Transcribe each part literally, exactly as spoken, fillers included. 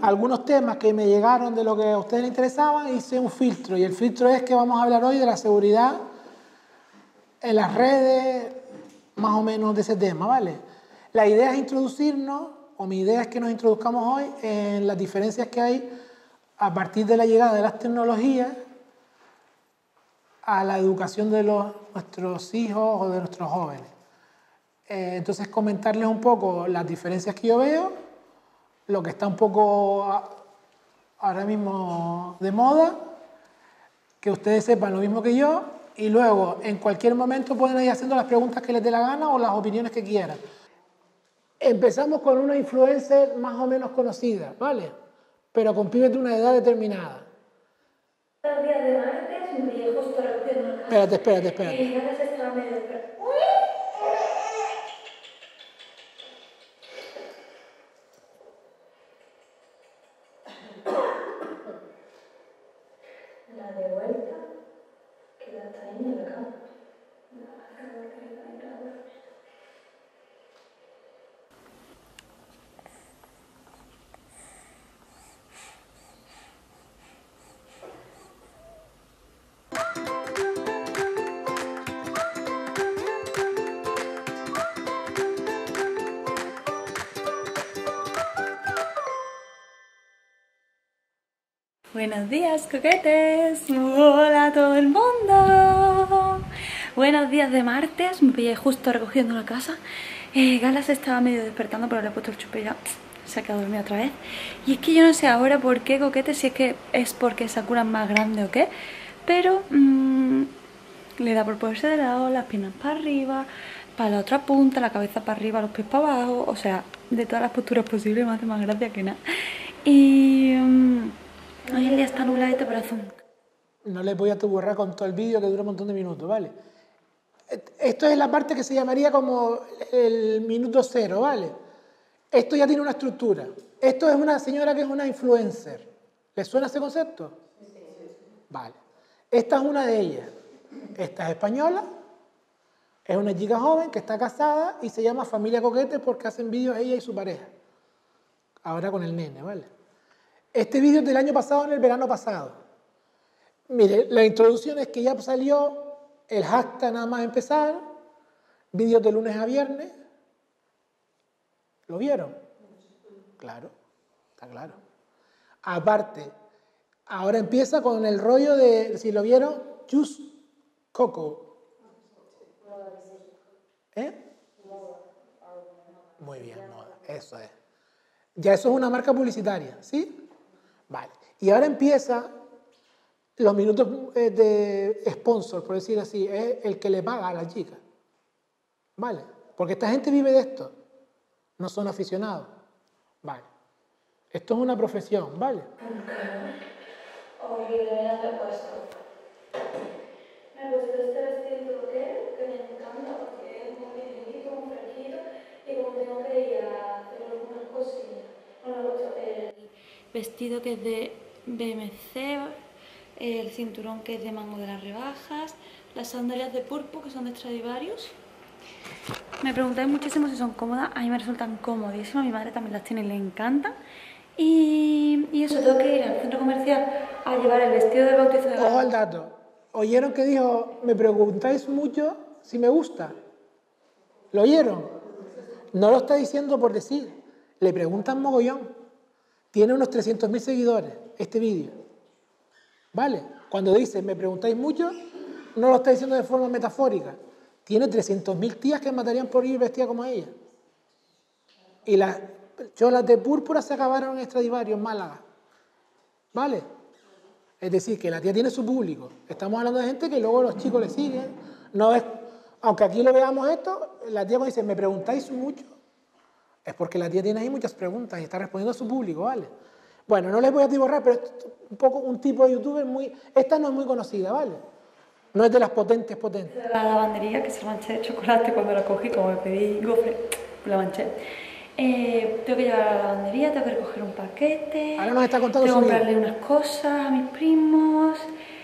algunos temas que me llegaron de lo que a ustedes les interesaban, hice un filtro. Y el filtro es que vamos a hablar hoy de la seguridad en las redes, más o menos de ese tema, ¿vale? La idea es introducirnos, o mi idea es que nos introduzcamos hoy en las diferencias que hay a partir de la llegada de las tecnologías a la educación de los, nuestros hijos o de nuestros jóvenes. Eh, entonces, comentarles un poco las diferencias que yo veo, lo que está un poco a, ahora mismo de moda, que ustedes sepan lo mismo que yo, y luego en cualquier momento pueden ir haciendo las preguntas que les dé la gana o las opiniones que quieran. Empezamos con una influencer más o menos conocida, ¿vale? Pero con pibes de una edad determinada. Los días de martes, un día justo recogiendo la casa. Espérate, espérate, espérate. Y ahora se estaba medio despertando. La de vuelta, queda hasta ahí en la cama. Buenos días, coquetes. Hola a todo el mundo. Buenos días de martes. Me pillé justo recogiendo la casa. eh, Gala se estaba medio despertando, pero le he puesto el chupe ya. Se ha quedado dormida otra vez. Y es que yo no sé ahora por qué, coquetes, si es que es porque Sakura es más grande o qué, pero mmm, le da por ponerse de lado, las piernas para arriba, para la otra punta, la cabeza para arriba, los pies para abajo. O sea, de todas las posturas posibles, me hace más gracia que nada. Y... Mmm, hoy el día está nubladito, pero azul. No les voy a borrar con todo el vídeo que dura un montón de minutos, ¿vale? Esto es la parte que se llamaría como el minuto cero, ¿vale? Esto ya tiene una estructura. Esto es una señora que es una influencer. ¿Les suena ese concepto? Vale. Esta es una de ellas. Esta es española. Es una chica joven que está casada y se llama Familia Coquete porque hacen vídeos ella y su pareja. Ahora con el nene, ¿vale? Este vídeo es del año pasado, en el verano pasado. Mire, la introducción es que ya salió el hashtag nada más empezar, vídeos de lunes a viernes. ¿Lo vieron? Claro, está claro. Aparte, ahora empieza con el rollo de, si lo vieron, Just Coco. ¿Eh? Muy bien, moda, eso es. Ya eso es una marca publicitaria, ¿sí? Vale. Y ahora empieza los minutos de sponsor, por decir así, es el que le paga a la chica. ¿Vale? Porque esta gente vive de esto. No son aficionados. Vale. Esto es una profesión, ¿vale? Horrible, me la he puesto. Me he puesto este vestido que me encanta porque es muy ligerito, muy fresquito y como tengo que ir a hacer algunas cosillas. Bueno, el vestido que es de B M C, el cinturón que es de Mango de las Rebajas, las sandalias de Purpo que son de Stradivarius. Me preguntáis muchísimo si son cómodas, a mí me resultan comodísimas, mi madre también las tiene y le encantan. Y, y eso, tengo que ir al centro comercial a llevar el vestido del bautizo de Gala. Ojo al dato. ¿Oyeron que dijo, me preguntáis mucho si me gusta? ¿Lo oyeron? No lo está diciendo por decir, le preguntan mogollón. Tiene unos trescientos mil seguidores este vídeo. ¿Vale? Cuando dice, me preguntáis mucho, no lo está diciendo de forma metafórica. Tiene trescientos mil tías que matarían por ir vestida como ella. Y las cholas de púrpura se acabaron en Stradivarius, en Málaga. ¿Vale? Es decir, que la tía tiene su público. Estamos hablando de gente que luego los chicos le siguen. No es, aunque aquí lo veamos esto, la tía cuando dice, me preguntáis mucho, es porque la tía tiene ahí muchas preguntas y está respondiendo a su público, ¿vale? Bueno, no les voy a atiborrar, pero esto es un poco un tipo de youtuber muy... Esta no es muy conocida, ¿vale? No es de las potentes, potentes. La lavandería, que se la manché de chocolate cuando la cogí, como me pedí gofre, la manché. Eh, tengo que llevar a la lavandería, tengo que recoger un paquete. Ahora nos está contando tengo su que vida. comprarle unas cosas a mis primos.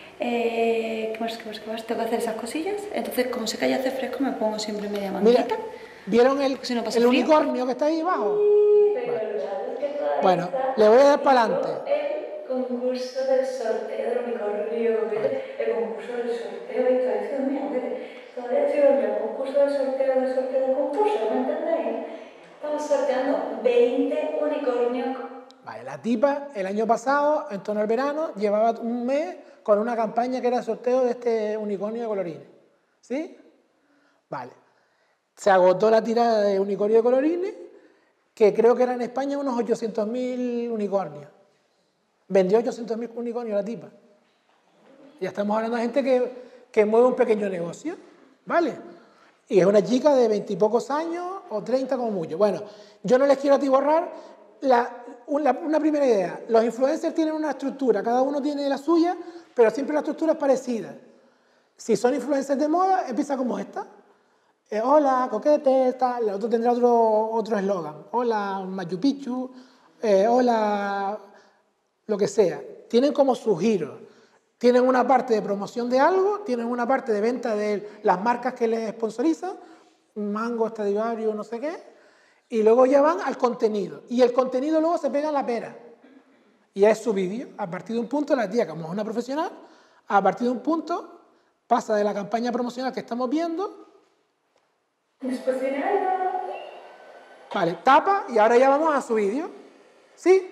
Eh, ¿Qué más, qué más, qué más? Tengo que hacer esas cosillas. Entonces, como sé que ya hace fresco, me pongo siempre media manguita. Mira, ¿vieron el, Si no pasa el frío. unicornio que está ahí abajo? Pero Vale. la verdad es que toda Bueno, esta le voy a dar para hizo adelante. el concurso del sorteo del unicornio, ¿viste? El concurso del sorteo, y está diciendo, mira, ¿viste? Todavía estoy en el concurso del sorteo, del sorteo del concurso, ¿me entendéis? Estamos sorteando veinte unicornios. Vale, la tipa el año pasado, en torno al verano, llevaba un mes con una campaña que era el sorteo de este unicornio de colorines. ¿Sí? Vale. Se agotó la tirada de unicornio de colorines, que creo que era en España unos ochocientos mil unicornios. Vendió ochocientos mil unicornios la tipa. Ya estamos hablando de gente que, que mueve un pequeño negocio, ¿vale? Y es una chica de veintipocos años o treinta como mucho. Bueno, yo no les quiero atiborrar la, una, una primera idea. Los influencers tienen una estructura, cada uno tiene la suya, pero siempre la estructura es parecida. Si son influencers de moda, empieza como esta. Eh, hola, coquete, tal. El otro tendrá otro otro eslogan. Hola, Machu Picchu. Eh, hola, lo que sea. Tienen como su giro. Tienen una parte de promoción de algo, tienen una parte de venta de las marcas que les sponsorizan, Mango, Stradivarius, no sé qué, y luego ya van al contenido. Y el contenido luego se pega en la pera. Y es su vídeo. A partir de un punto, la tía, como es una profesional, a partir de un punto pasa de la campaña promocional que estamos viendo. Después viene algo. Vale, tapa y ahora ya vamos a su vídeo. ¿Sí?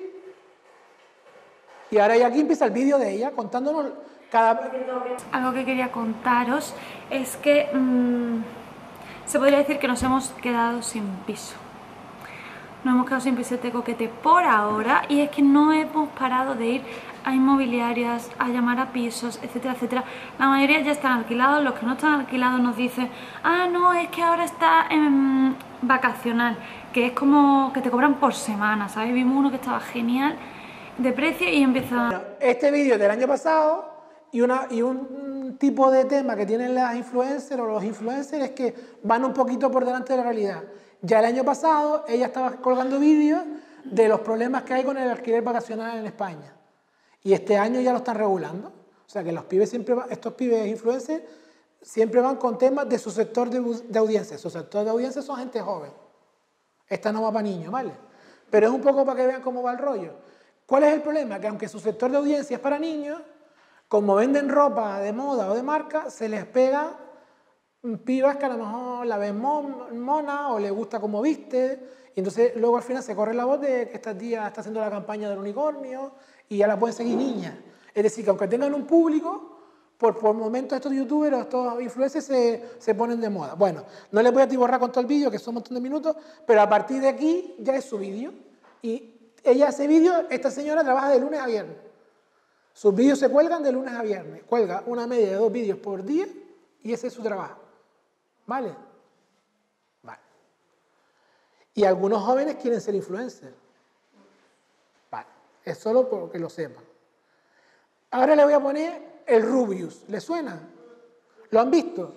Y ahora ya aquí empieza el vídeo de ella contándonos cada... Algo que quería contaros es que mmm, se podría decir que nos hemos quedado sin piso. Nos hemos quedado sin pisete coquete por ahora, y es que no hemos parado de ir a inmobiliarias, a llamar a pisos, etcétera, etcétera. La mayoría ya están alquilados, los que no están alquilados nos dicen, ah, no, es que ahora está en vacacional, que es como que te cobran por semana, ¿sabes? Vimos uno que estaba genial de precio y empieza... Bueno, este vídeo es del año pasado y, una, y un tipo de tema que tienen las influencers o los influencers es que van un poquito por delante de la realidad. Ya el año pasado ella estaba colgando vídeos de los problemas que hay con el alquiler vacacional en España. Y este año ya lo están regulando. O sea que los pibes siempre van, estos pibes influencers siempre van con temas de su sector de, de audiencia. Su sector de audiencia son gente joven. Esta no va para niños, ¿vale? Pero es un poco para que vean cómo va el rollo. ¿Cuál es el problema? Que aunque su sector de audiencia es para niños, como venden ropa de moda o de marca, se les pega pibas que a lo mejor la ven mona o le gusta cómo viste, y entonces luego al final se corre la voz de que esta tía está haciendo la campaña del unicornio y ya la pueden seguir niñas. Es decir, que aunque tengan un público, por, por momentos estos youtubers o estos influencers se, se ponen de moda. Bueno, no les voy a atiborrar con todo el vídeo, que son un montón de minutos, pero a partir de aquí ya es su vídeo. Y ella hace vídeos, esta señora trabaja de lunes a viernes. Sus vídeos se cuelgan de lunes a viernes. Cuelga una media de dos vídeos por día y ese es su trabajo. ¿Vale? Vale. Y algunos jóvenes quieren ser influencers. Vale. Es solo porque lo sepan. Ahora le voy a poner el Rubius. ¿Le suena? ¿Lo han visto?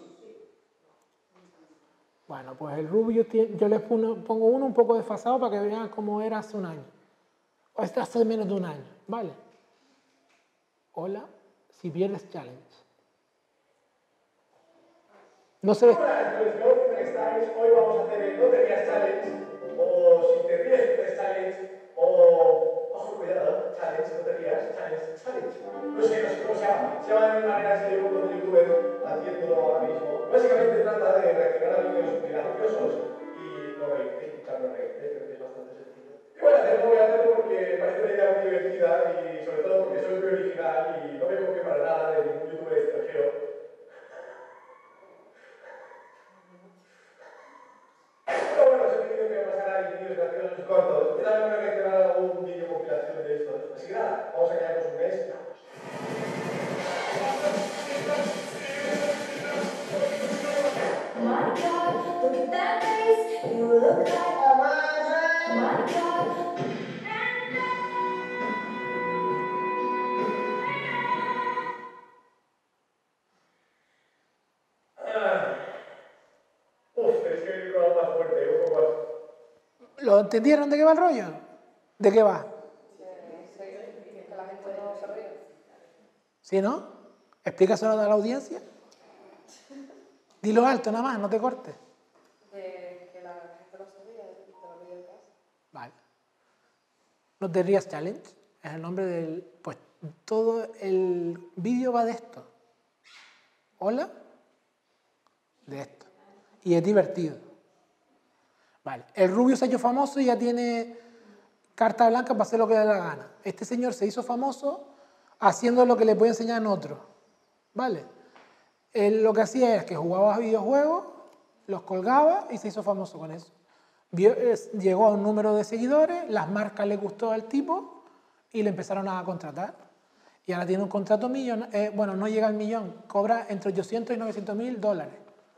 Bueno, pues el Rubius, yo les pongo uno un poco desfasado para que vean cómo era hace un año. O este hace menos de un año. ¿Vale? Hola, si pierdes challenge. No se ve. Hoy vamos a hacer el no te rías challenge, o si te ríes pierdes challenge, o ojo cuidado, challenge, no te rías, challenge, challenge. No sé, no sé cómo se llama. Se llama de mil maneras y hay un montón de youtubers haciéndolo ahora mismo. Básicamente trata de reaccionar a vídeos graciosos y no reír, escuchar no reír, creo que es bastante sencillo. Y voy a hacerlo, voy a hacerlo porque parece una idea muy divertida y sobre todo porque soy muy original y no me copio para nada de ningún youtuber extranjero. Pero bueno, os he pedido que me pasarais vídeos graciosos cortos. Yo también me voy a crear un vídeo compilación de estos. Así que nada, vamos a quedarnos un mes y vamos. My God, look at that face. You look like a mother. My God. Uf, tenéis que venir con algo más fuerte, un poco más. ¿Lo entendieron de qué va el rollo? ¿De qué va? ¿Sí, no? Explícaselo a la audiencia. Dilo alto nada más, no te cortes. De que la gente lo sabía y te lo veía en casa. Vale. No te rías challenge, es el nombre del... Pues todo el vídeo va de esto. Hola, de esto. Y es divertido. Vale, el rubio se ha hecho famoso y ya tiene carta blanca para hacer lo que le da la gana. Este señor se hizo famoso haciendo lo que le puede enseñar en otro. Vale. Él lo que hacía es que jugaba a videojuegos, los colgaba y se hizo famoso con eso. Vio, es, llegó a un número de seguidores, las marcas le gustó al tipo y le empezaron a contratar. Y ahora tiene un contrato millón, eh, bueno, no llega al millón, cobra entre ochocientos y novecientos mil dólares.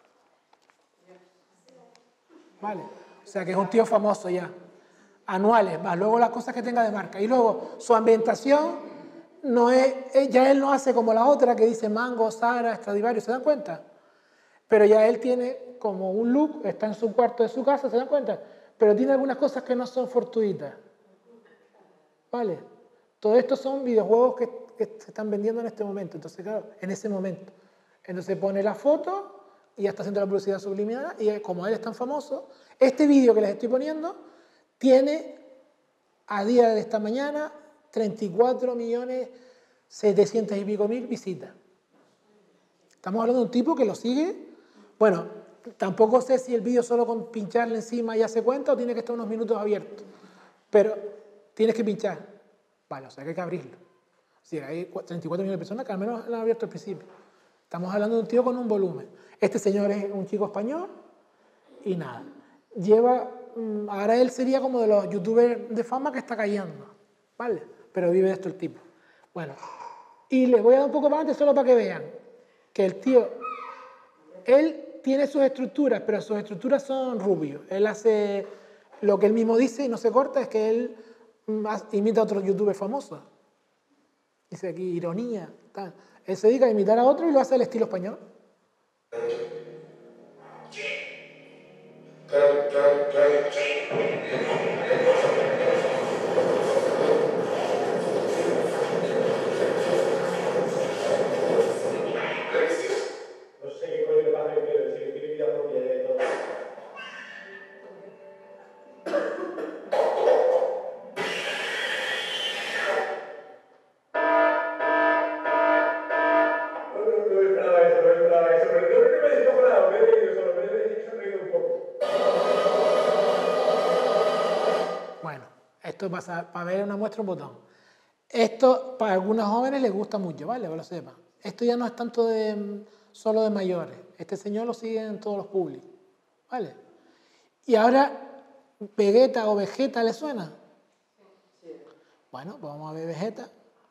Vale, o sea que es un tío famoso ya. Anuales, más luego las cosas que tenga de marca. Y luego su ambientación no es, ya él no hace como la otra que dice Mango, Zara, Stradivarius, ¿se dan cuenta? Pero ya él tiene como un look, está en su cuarto de su casa, ¿se dan cuenta? Pero tiene algunas cosas que no son fortuitas. ¿Vale? Todo esto son videojuegos que, que se están vendiendo en este momento. Entonces, claro, en ese momento. Entonces pone la foto y ya está haciendo la publicidad subliminal y como él es tan famoso, este vídeo que les estoy poniendo tiene a día de esta mañana treinta y cuatro millones setecientos y pico mil visitas. Estamos hablando de un tipo que lo sigue. Bueno, tampoco sé si el vídeo solo con pincharle encima ya se cuenta o tiene que estar unos minutos abiertos. Pero tienes que pinchar. Vale, o sea que hay que abrirlo. Si hay treinta y cuatro millones de personas que al menos lo han abierto al principio. Estamos hablando de un tío con un volumen. Este señor es un chico español y nada. Lleva, ahora él sería como de los youtubers de fama que está cayendo. ¿Vale? Pero vive de esto el tipo. Bueno, y les voy a dar un poco para adelante solo para que vean que el tío, él tiene sus estructuras, pero sus estructuras son rubios. Él hace lo que él mismo dice y no se corta, es que él imita a otros youtubers famosos. Dice aquí, ironía, tal. Él se dedica a imitar a otro y lo hace al estilo español. No sé qué coño le pasa, pero si tiene vida propia y todo. Esto para, para ver una muestra un botón. Esto para algunos jóvenes les gusta mucho, ¿vale? Que lo sepan. Esto ya no es tanto de, solo de mayores. Este señor lo sigue en todos los públicos, ¿vale? Y ahora, Vegeta o Vegeta, ¿le suena? Sí. Bueno, pues vamos a ver Vegeta.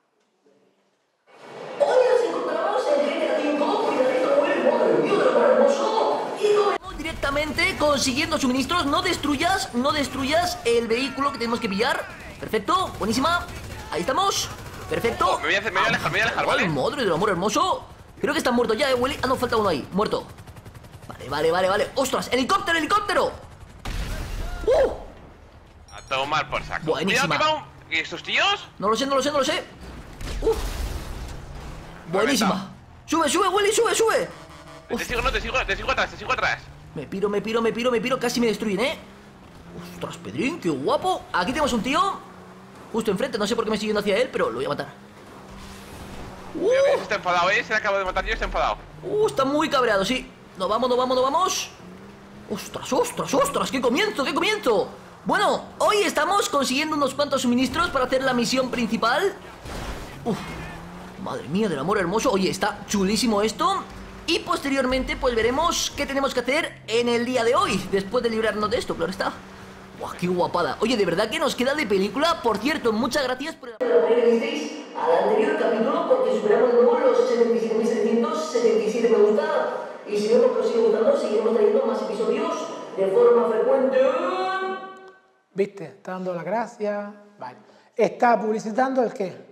Hoy nos encontramos en G T A cinco, cuidadito con el modo review de lo más hermoso y comenzamos directamente consiguiendo suministros. No destruyas, no destruyas el vehículo que tenemos que pillar. Perfecto, buenísima. Ahí estamos. Perfecto. Oh, me voy a, hacer, me voy a alejar, me voy a alejar, ¿vale? Madre del amor hermoso. Creo que están muertos ya, eh, Willy. Ah, no, falta uno ahí, muerto. Vale, vale, vale, vale. ¡Ostras! ¡Helicóptero, helicóptero! ¡Uh! A tomar por saco. Buenísima. Cuidado, que va un... ¿Y estos tíos? No lo sé, no lo sé, no lo sé. ¡Uh! Buenísima. Sube, sube, Willy, sube, sube. Te sigo, no, te sigo, te sigo atrás, te sigo atrás. Me piro, me piro, me piro, me piro. Casi me destruyen, ¿eh? Ostras, Pedrín, qué guapo. Aquí tenemos un tío justo enfrente, no sé por qué me estoy yendo hacia él, pero lo voy a matar. Uh, Creo que se está enfadado, ¿eh? Se le acabo de matar yo, está enfadado. uh, está muy cabreado, sí. Nos vamos, nos vamos, nos vamos. Ostras, ostras, ostras, qué comienzo, qué comienzo. Bueno, hoy estamos consiguiendo unos cuantos suministros para hacer la misión principal. Uf, madre mía del amor hermoso. Oye, está chulísimo esto. Y posteriormente pues veremos qué tenemos que hacer en el día de hoy, después de librarnos de esto, claro está. ¡Guau, qué guapada! Oye, de verdad que nos queda de película. Por cierto, muchas gracias por el apoyo que disteis al anterior capítulo, porque superamos de nuevo los setenta y siete mil setecientos setenta y siete me gusta. Y si vemos que os sigue gustando, seguiremos trayendo más episodios de forma frecuente. ¿Viste? Está dando las gracias. Vale. ¿Está publicitando el qué?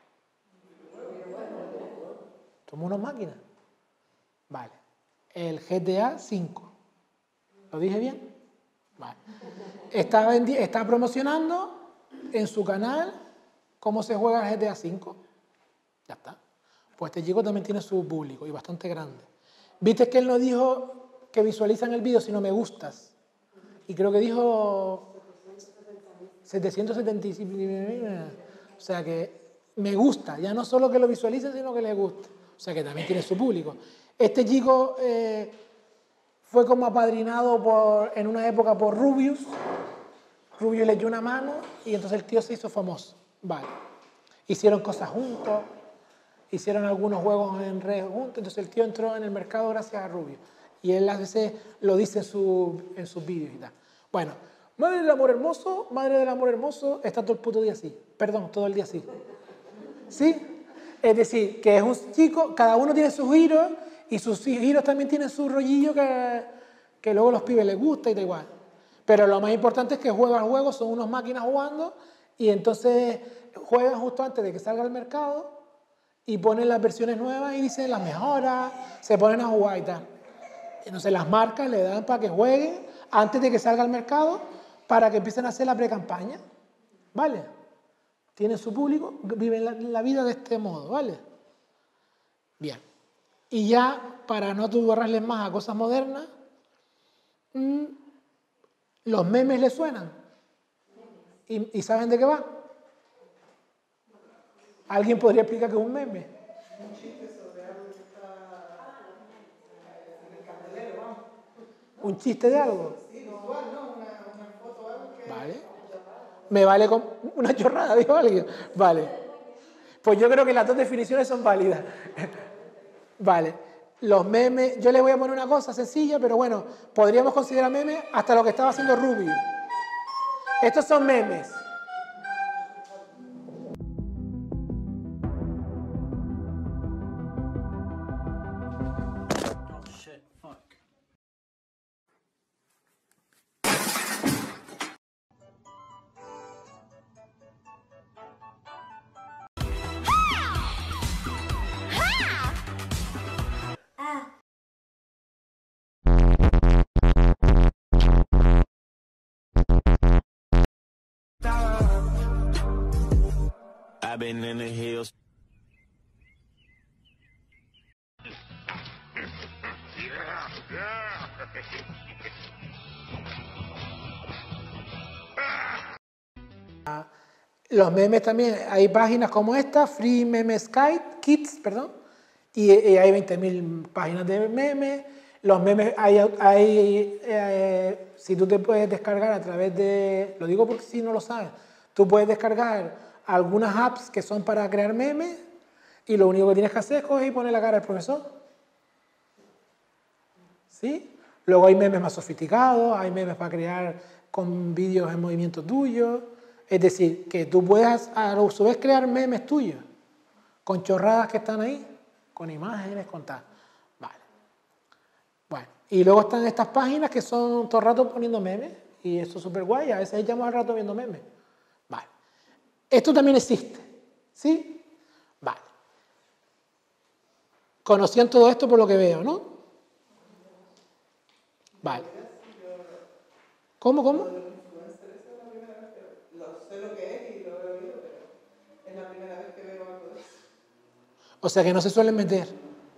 Somos unas máquinas. Vale. El G T A cinco. ¿Lo dije bien? Vale. Está, está promocionando en su canal cómo se juega el G T A cinco. Ya está. Pues este chico también tiene su público y bastante grande. ¿Viste que él no dijo que visualizan el vídeo sino me gustas? Y creo que dijo setecientos setenta y cinco mil. O sea que me gusta, ya no solo que lo visualicen, sino que les gusta. O sea que también tiene su público. Este chico eh, fue como apadrinado por, en una época por Rubius. Rubius le echó una mano y entonces el tío se hizo famoso. Vale. Hicieron cosas juntos, hicieron algunos juegos en redes juntos, entonces el tío entró en el mercado gracias a Rubius. Y él a veces lo dice en, su, en sus vídeos y tal. Bueno, madre del amor hermoso, madre del amor hermoso, está todo el puto día así. Perdón, todo el día así. ¿Sí? Es decir, que es un chico, cada uno tiene sus giros y sus giros también tienen su rollillo que, que luego a los pibes les gusta y da igual. Pero lo más importante es que juega al juego, son unas máquinas jugando y entonces juegan justo antes de que salga al mercado y ponen las versiones nuevas y dicen las mejoras, se ponen a jugar y tal. Entonces las marcas le dan para que jueguen antes de que salga al mercado para que empiecen a hacer la pre-campaña. ¿Vale? Tienen su público, viven la, la vida de este modo, ¿vale? Bien. Y ya, para no atubarrarles más a cosas modernas, mmm, los memes les suenan. ¿Y, ¿Y saben de qué va? ¿Alguien podría explicar qué es un meme? Un chiste sobre algo que está en el candelero, vamos. ¿Un chiste de algo? Sí, visual, ¿no? Una, una foto o algo que... Vale. Me vale con una chorrada, dijo alguien. Vale. Pues yo creo que las dos definiciones son válidas. Vale. Los memes, yo les voy a poner una cosa sencilla, pero bueno, podríamos considerar memes hasta lo que estaba haciendo Rubio. Estos son memes. I've been in the hills. Los memes también, hay páginas como esta, Free Memes Kids, perdón, y, y hay veinte mil páginas de memes. Los memes, hay, hay eh, si tú te puedes descargar a través de, lo digo porque si no lo sabes, tú puedes descargar algunas apps que son para crear memes y lo único que tienes que hacer es coger y poner la cara al profesor. ¿Sí? Luego hay memes más sofisticados, hay memes para crear con vídeos en movimiento tuyo. Es decir, que tú puedes a su vez crear memes tuyos, con chorradas que están ahí, con imágenes, con tal. Vale. Bueno, y luego están estas páginas que son todo el rato poniendo memes, y eso es súper guay, a veces echamos al rato viendo memes. Vale. Esto también existe, ¿sí? Vale. Conocían todo esto por lo que veo, ¿no? Vale. ¿Cómo, cómo? O sea que no se suelen meter.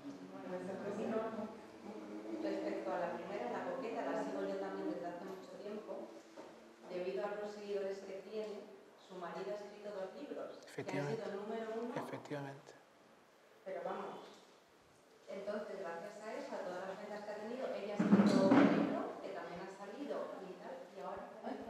Respecto a la primera, la coqueta, la sigo yo también desde hace mucho tiempo. Debido a los seguidores que tiene, su marido ha escrito dos libros, que han sido número uno. Efectivamente. Pero vamos, entonces, gracias a eso, a todas las ventas que ha tenido, ella ha escrito un libro que también ha salido y tal, y ahora...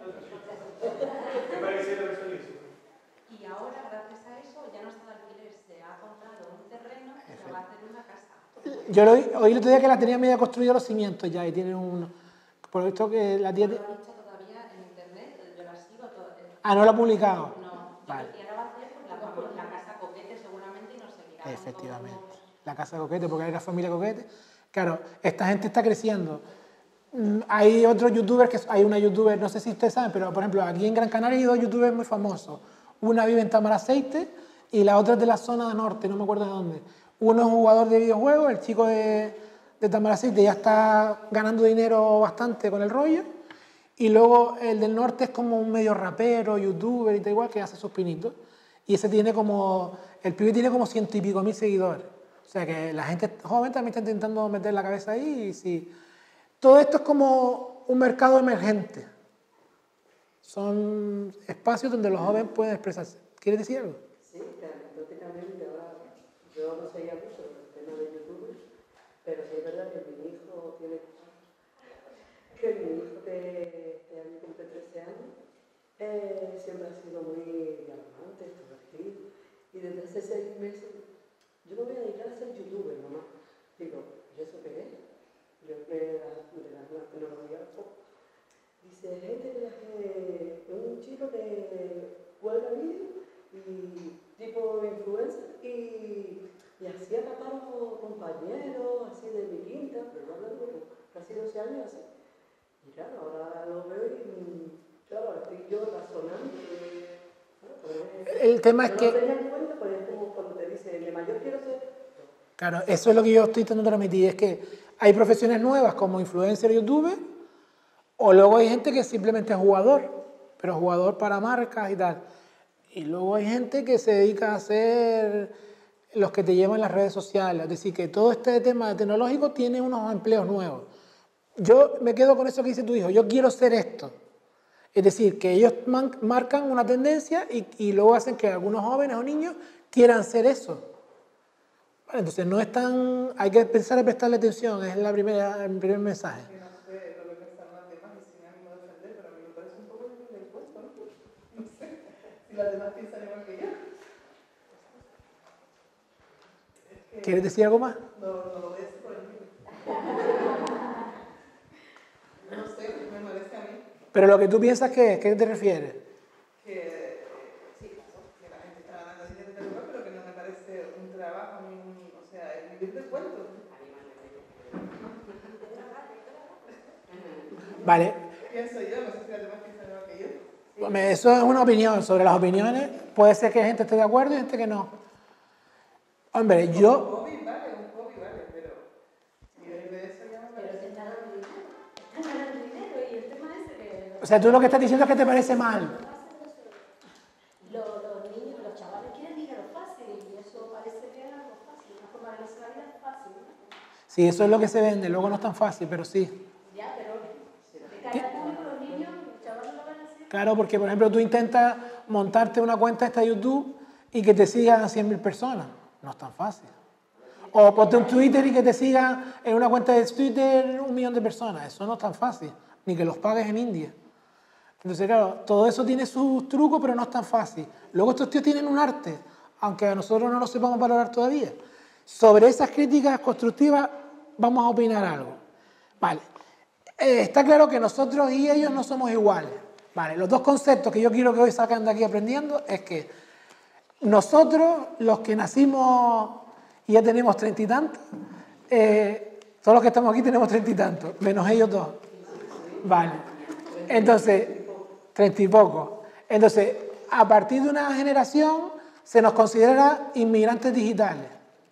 Y ahora, gracias a eso, ya no está de alquiler, se ha comprado un terreno y se va a hacer una casa. Yo lo oí, oí el otro día que la tenía media construida los cimientos ya y tiene un... Por esto que la tiene... No lo han dicho todavía en internet, yo la sigo todo. Ah, ¿no lo ha publicado? No, vale. Y ahora va a hacer la, la casa Coquete seguramente y nos seguirá. Efectivamente. La casa Coquete, porque hay la familia Coquete. Claro, esta gente está creciendo. Hay otros youtubers, que hay una youtuber, no sé si ustedes saben, pero por ejemplo aquí en Gran Canaria hay dos youtubers muy famosos. Una vive en Tamaraceite y la otra es de la zona norte, no me acuerdo de dónde. Uno es un jugador de videojuegos, el chico de, de Tamaraceite ya está ganando dinero bastante con el rollo. Y luego el del norte es como un medio rapero, youtuber y tal igual, que hace sus pinitos. Y ese tiene como, el pibe tiene como ciento y pico mil seguidores. O sea que la gente joven también está intentando meter la cabeza ahí y sí. Todo esto es como un mercado emergente. son espacios donde los jóvenes pueden expresarse. ¿Quieres decir algo? Sí, que anecdóticamente ahora yo no seguía mucho el tema de YouTube, pero sí es verdad que mi hijo tiene que mi hijo de este año cumple trece años, eh, siempre ha sido muy dialogante, extrovertido, y desde hace seis meses yo me voy a dedicar a ser youtuber, mamá. Digo, ¿y eso qué es? Yo que de la nueva tecnología poco. Dice, gente que hace un chico que cuelga vídeos y tipo influencer y, y así atrapar a los compañeros, así de mi quinta, pero no hablando de casi doce años así. Y claro, ahora lo veo y claro, estoy yo razonando. Claro, pues, El tema es no que... lo tenía en cuenta, pues es como cuando te dicen, de mayor quiero ser... Claro, eso es lo que yo estoy intentando transmitir, es que hay profesiones nuevas como influencer, youtuber, o luego hay gente que simplemente es jugador, pero jugador para marcas y tal. Y luego hay gente que se dedica a hacer los que te llevan las redes sociales, es decir, que todo este tema tecnológico tiene unos empleos nuevos. Yo me quedo con eso que dice tu hijo, yo quiero ser esto. Es decir, que ellos man, marcan una tendencia y, y luego hacen que algunos jóvenes o niños quieran ser eso. Vale, entonces no es tan... Hay que pensar en prestarle atención, es la primera, el primer mensaje. Que no sé lo que pensar más demás y sin ánimo de ofender, pero a mí me parece un poco el impuesto, ¿no? No sé si las demás piensan igual que yo. Es que ¿Quieres decir algo más? no, no lo voy a decir por el mío. No sé, me parece a mí Pero lo que tú piensas, ¿qué es? ¿Qué te refieres? que eh, sí, claro, que la gente está ganando dinero de lugar, pero que no me parece un trabajo, ni un, o sea, el vivir de cuento. Vale, Pienso yo, no sé si las demás piensan igual que yo. hombre, eso es una opinión. Sobre las opiniones puede ser que gente esté de acuerdo y gente que no. Hombre, Un yo... hobby vale, un hobby vale, pero vivir de eso ya no Pero parece. se está dando dinero. Están ganando dinero y el tema es que... O sea, tú lo que estás diciendo es que te parece mal. Los, los niños, los chavales quieren dinero fácil y eso parece que es algo fácil. Una forma de ganarse la vida es fácil, ¿no? Sí, eso es lo que se vende, luego no es tan fácil, pero sí. Ya, pero de cara al público, los niños, los chavales lo van a hacer. Claro, porque por ejemplo tú intentas montarte una cuenta esta de YouTube y que te sigan cien mil personas. No es tan fácil. O ponte un Twitter y que te sigan en una cuenta de Twitter un millón de personas. Eso no es tan fácil. Ni que los pagues en India. Entonces, claro, todo eso tiene sus trucos, pero no es tan fácil. Luego estos tíos tienen un arte, aunque a nosotros no lo sepamos valorar todavía. Sobre esas críticas constructivas vamos a opinar algo. Vale. Eh, está claro que nosotros y ellos no somos iguales. Vale. Los dos conceptos que yo quiero que hoy salgan de aquí aprendiendo es que nosotros, los que nacimos y ya tenemos treinta y tantos, eh, todos los que estamos aquí tenemos treinta y tantos, menos ellos dos. Vale. Entonces, treinta y poco. Entonces, a partir de una generación se nos considera inmigrantes digitales.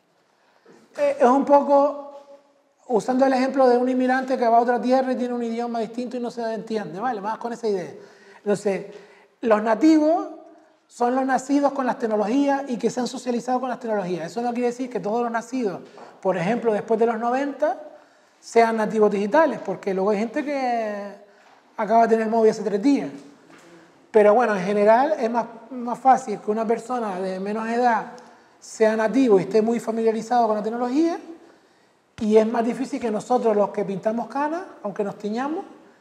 Eh, es un poco, usando el ejemplo de un inmigrante que va a otra tierra y tiene un idioma distinto y no se entiende, ¿vale? Más con esa idea. Entonces, los nativos son los nacidos con las tecnologías y que se han socializado con las tecnologías. Eso no quiere decir que todos los nacidos, por ejemplo, después de los noventa, sean nativos digitales, porque luego hay gente que acaba de tener móvil hace tres días. Pero bueno, en general es más, más fácil que una persona de menos edad sea nativo y esté muy familiarizado con la tecnología, y es más difícil que nosotros, los que pintamos canas, aunque nos tiñamos,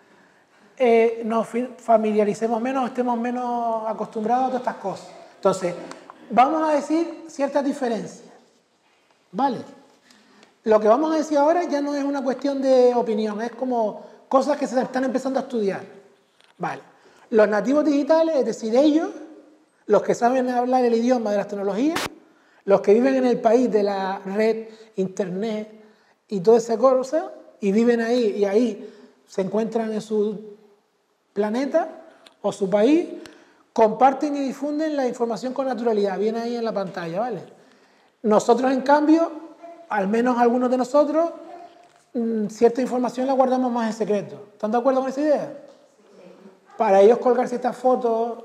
eh, nos familiaricemos menos, estemos menos acostumbrados a todas estas cosas. Entonces, vamos a decir ciertas diferencias, ¿vale? Lo que vamos a decir ahora ya no es una cuestión de opinión, es como cosas que se están empezando a estudiar, ¿vale? Los nativos digitales, es decir, ellos, los que saben hablar el idioma de las tecnologías, los que viven en el país de la red, internet y toda esa cosa, y viven ahí, y ahí se encuentran en su planeta o su país, comparten y difunden la información con naturalidad, viene ahí en la pantalla, ¿vale? Nosotros, en cambio, al menos algunos de nosotros, cierta información la guardamos más en secreto. ¿Están de acuerdo con esa idea? Para ellos colgar ciertas fotos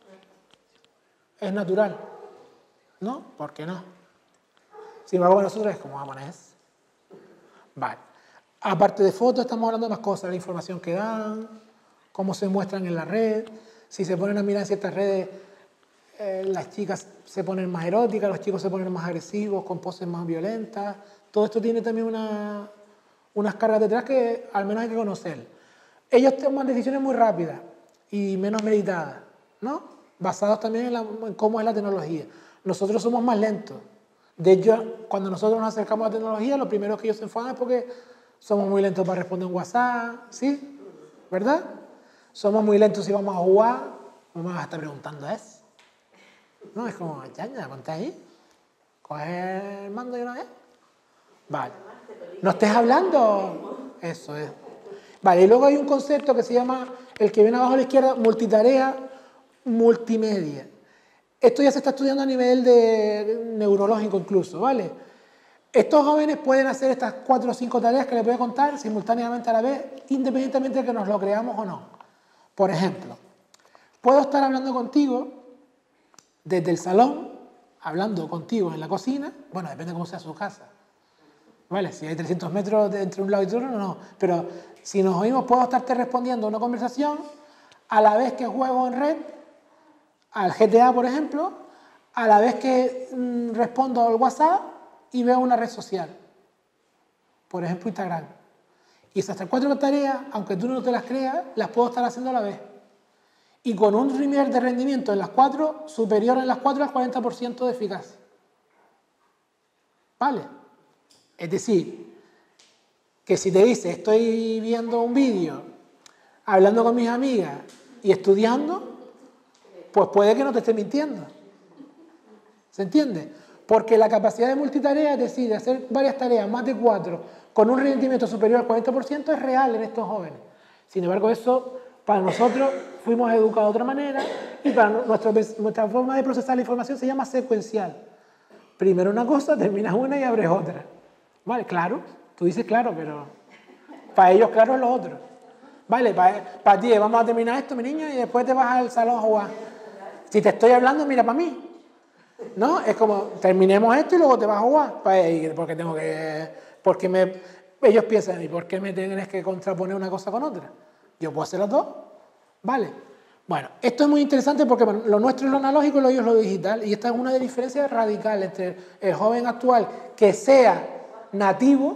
es natural, ¿no? ¿Por qué no? Sin embargo, nosotros es como vamos a poner eso. Vale. Aparte de fotos, estamos hablando de más cosas, la información que dan, cómo se muestran en la red. Si se ponen a mirar en ciertas redes, eh, las chicas se ponen más eróticas, los chicos se ponen más agresivos, con poses más violentas. Todo esto tiene también una, unas cargas detrás que al menos hay que conocer. Ellos toman decisiones muy rápidas y menos meditadas, ¿no? Basados también en, la, en cómo es la tecnología. Nosotros somos más lentos. De hecho, cuando nosotros nos acercamos a la tecnología, lo primero que ellos se enfadan es porque somos muy lentos para responder un WhatsApp, ¿sí? ¿Verdad? Somos muy lentos si vamos a jugar. No me vas a estar preguntando eso. No, es como, ya, ya, ponte ahí. Coge el mando y una vez. Vale. No estés hablando. Eso es. Vale, y luego hay un concepto que se llama, el que viene abajo a la izquierda, multitarea multimedia. Esto ya se está estudiando a nivel de neurológico incluso, ¿vale? Estos jóvenes pueden hacer estas cuatro o cinco tareas que les voy a contar simultáneamente a la vez, independientemente de que nos lo creamos o no. Por ejemplo, puedo estar hablando contigo desde el salón, hablando contigo en la cocina, bueno, depende de cómo sea su casa, ¿vale? Si hay trescientos metros de entre un lado y otro, no, no, pero si nos oímos, puedo estarte respondiendo a una conversación a la vez que juego en red, al G T A, por ejemplo, a la vez que mmm, respondo al WhatsApp y veo una red social, por ejemplo Instagram. Y esas cuatro tareas, aunque tú no te las creas, las puedo estar haciendo a la vez. Y con un nivel de rendimiento en las cuatro, superior en las cuatro al cuarenta por ciento de eficacia. ¿Vale? Es decir, que si te dice, estoy viendo un vídeo, hablando con mis amigas y estudiando, pues puede que no te esté mintiendo. ¿Se entiende? Porque la capacidad de multitarea, es decir, de hacer varias tareas, más de cuatro, con un rendimiento superior al cuarenta por ciento, es real en estos jóvenes. Sin embargo, eso, para nosotros, fuimos educados de otra manera y para nuestro, nuestra forma de procesar la información se llama secuencial. Primero una cosa, terminas una y abres otra. ¿Vale? Claro, tú dices claro, pero para ellos claro es lo otro. Vale, para, para ti, vamos a terminar esto, mi niño, y después te vas al salón a jugar. Si te estoy hablando, mira para mí. ¿No? Es como, terminemos esto y luego te vas a jugar. Porque tengo que... Porque me, ellos piensan, ¿y por qué me tienes que contraponer una cosa con otra? Yo puedo hacer las dos. ¿Vale? Bueno, esto es muy interesante porque bueno, lo nuestro es lo analógico y lo ellos es lo digital. Y esta es una de las diferencias radicales entre el joven actual que sea nativo,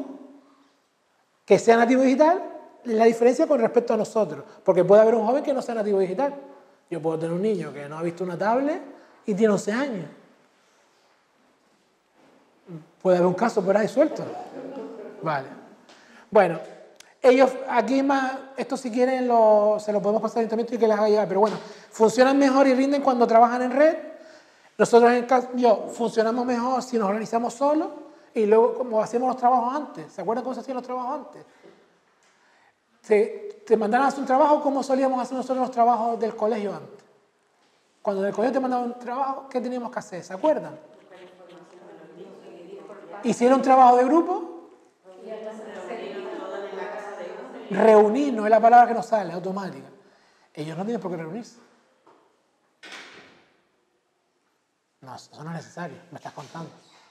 que sea nativo digital, la diferencia con respecto a nosotros. Porque puede haber un joven que no sea nativo digital. Yo puedo tener un niño que no ha visto una tablet y tiene once años. Puede haber un caso por ahí suelto. Vale. Bueno, ellos aquí más, esto si quieren lo, se lo podemos pasar al ayuntamiento y que les haga llegar, pero bueno, funcionan mejor y rinden cuando trabajan en red. Nosotros en cambio funcionamos mejor si nos organizamos solos y luego como hacíamos los trabajos antes. ¿Se acuerdan cómo se hacían los trabajos antes? Te, te mandaban a hacer un trabajo como solíamos hacer nosotros los trabajos del colegio antes. Cuando del colegio te mandaban un trabajo, ¿qué teníamos que hacer? ¿Se acuerdan? ¿Hicieron un trabajo de grupo? Reunirnos es la palabra que nos sale, automática. Ellos no tienen por qué reunirse. No, eso no es necesario, me estás contando.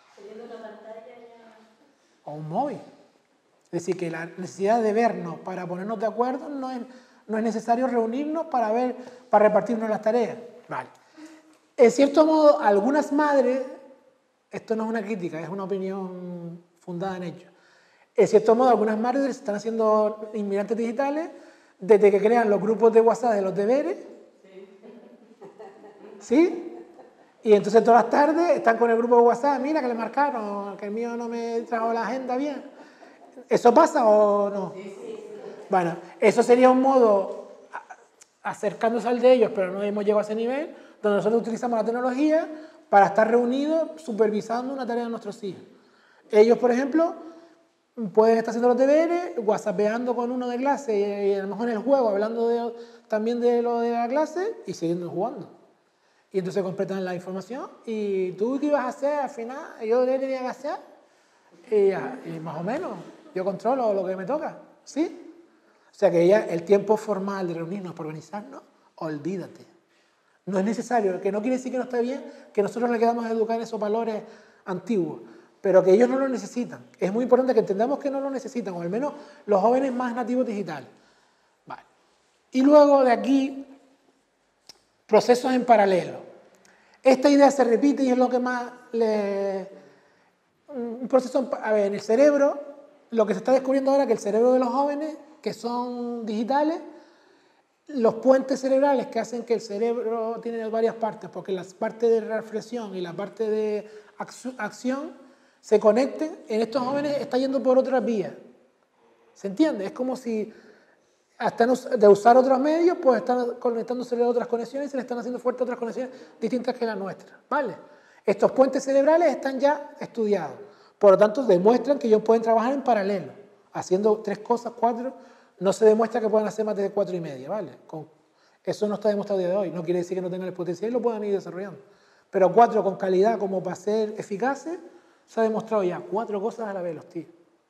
O un móvil. Es decir, que la necesidad de vernos para ponernos de acuerdo no es, no es necesario reunirnos para ver, para repartirnos las tareas. Vale. En cierto modo, algunas madres, esto no es una crítica, es una opinión fundada en hechos. En cierto modo, algunas madres están haciendo inmigrantes digitales desde que crean los grupos de WhatsApp de los deberes. ¿Sí? Y entonces todas las tardes están con el grupo de WhatsApp, mira que le marcaron, que el mío no me trajo la agenda bien. ¿Eso pasa o no? Bueno, eso sería un modo acercándose al de ellos, pero no hemos llegado a ese nivel, donde nosotros utilizamos la tecnología para estar reunidos supervisando una tarea de nuestros hijos. Ellos, por ejemplo, pueden estar haciendo los deberes, whatsappeando con uno de clase y, y a lo mejor en el juego hablando de, también de lo de la clase y siguiendo jugando. Y entonces completan la información y tú qué ibas a hacer al final, yo qué tenía que hacer y, ya, y más o menos yo controlo lo que me toca, ¿sí? O sea que ya el tiempo formal de reunirnos para organizarnos, olvídate. No es necesario, que no quiere decir que no esté bien, que nosotros le quedamos a educar en esos valores antiguos, pero que ellos no lo necesitan. Es muy importante que entendamos que no lo necesitan, o al menos los jóvenes más nativos digitales. Vale. Y luego de aquí procesos en paralelo. Esta idea se repite y es lo que más le... Un proceso, a ver, en el cerebro, lo que se está descubriendo ahora es que el cerebro de los jóvenes, que son digitales, los puentes cerebrales que hacen que el cerebro tiene varias partes, porque las partes de reflexión y la parte de acción se conecten, en estos jóvenes está yendo por otras vías. ¿Se entiende? Es como si hasta de usar otros medios, pues están conectándose a otras conexiones y se le están haciendo fuertes otras conexiones distintas que las nuestras, ¿vale? Estos puentes cerebrales están ya estudiados, por lo tanto demuestran que ellos pueden trabajar en paralelo, haciendo tres cosas, cuatro, no se demuestra que puedan hacer más de cuatro y media, ¿vale? Con, eso no está demostrado a día de hoy, no quiere decir que no tengan el potencial y lo puedan ir desarrollando, pero cuatro con calidad como para ser eficaces, se ha demostrado ya cuatro cosas a la vez los tíos.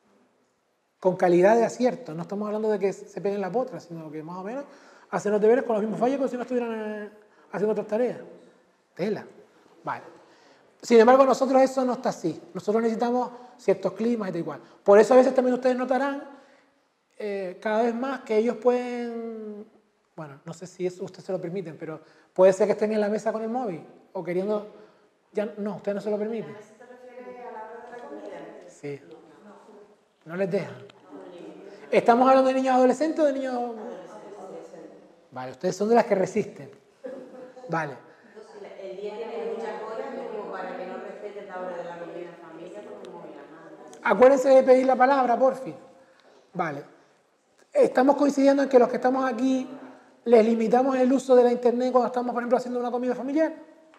Con calidad de acierto, no estamos hablando de que se peguen la potra, sino que más o menos hacen los deberes con los mismos fallos que si no estuvieran eh, haciendo otras tareas. Tela. Vale. Sin embargo, nosotros eso no está así. Nosotros necesitamos ciertos climas y tal igual. Por eso a veces también ustedes notarán eh, cada vez más que ellos pueden, bueno, no sé si eso ustedes se lo permiten, pero puede ser que estén en la mesa con el móvil o queriendo, ya no, ustedes no se lo permiten. ¿Se refiere a la hora de la comida? Sí. No les dejan. ¿Estamos hablando de niños adolescentes o de niños...? Vale, ustedes son de las que resisten. Vale. El día tiene muchas horas como para que no respeten la hora de la comida en familia, porque no voy a nada. Acuérdense de pedir la palabra, por fin. Vale. Estamos coincidiendo en que los que estamos aquí les limitamos el uso de la internet cuando estamos, por ejemplo, haciendo una comida familiar.